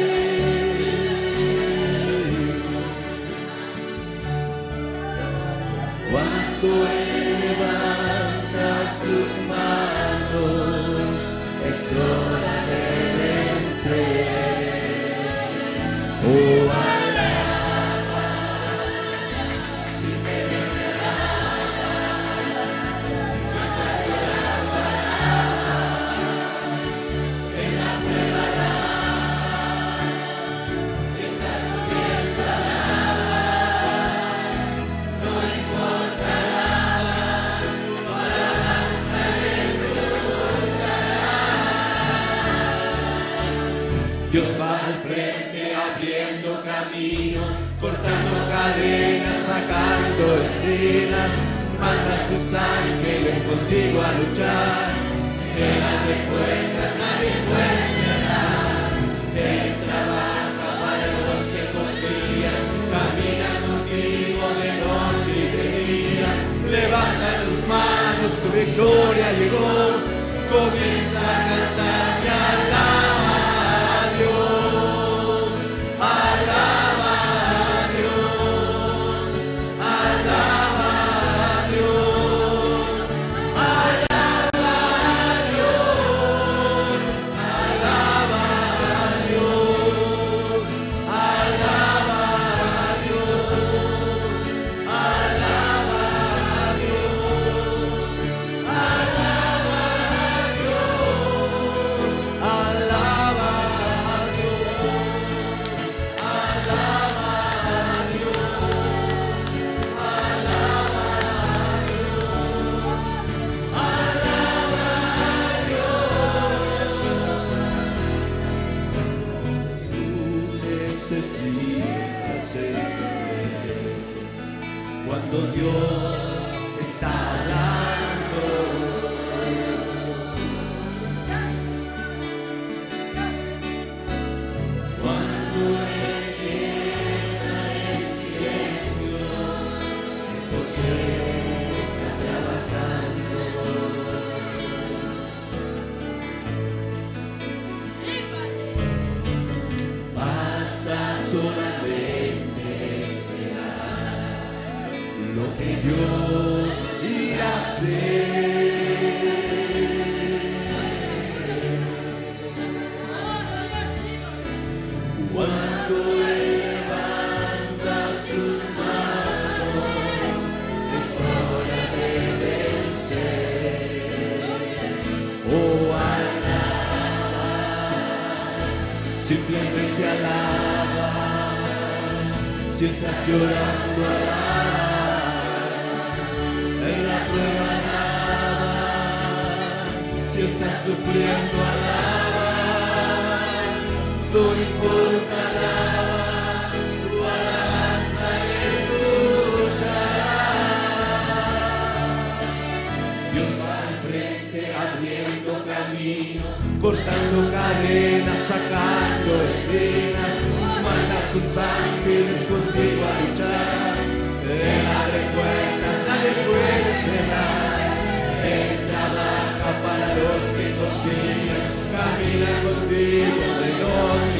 Cuando Él levanta sus manos, es hora de vencer. Oh, Dios va al frente abriendo camino, cortando cadenas, sacando espinas, manda a sus ángeles contigo a luchar. Él abre puertas, nadie puede cerrar. Él trabaja para los que confían, camina contigo de noche y de día. Levanta tus manos, tu victoria llegó, comienza a cantar y alaba. Dios, alaba a Dios, alaba a Dios, alaba a Dios, alaba a Dios, alaba a Dios, alaba a Dios, alaba a Dios, alaba. Necesitas entender cuando Dios está hablando. Cuando Él queda en silencio es porque está trabajando. Basta solamente esperar lo que Dios irá a hacer. Cuando Él levanta Si estás llorando, alaba. En la prueba alaba. Si estás sufriendo, alaba. No importa, alaba. Tu alabanza escuchará. Dios va al frente abriendo camino, cortando cadenas, sacando espinas. Manda a sus ángeles contigo a luchar. Él abre puertas, nadie puede cerrar. Él trabaja para los que confían. Camina contigo de noche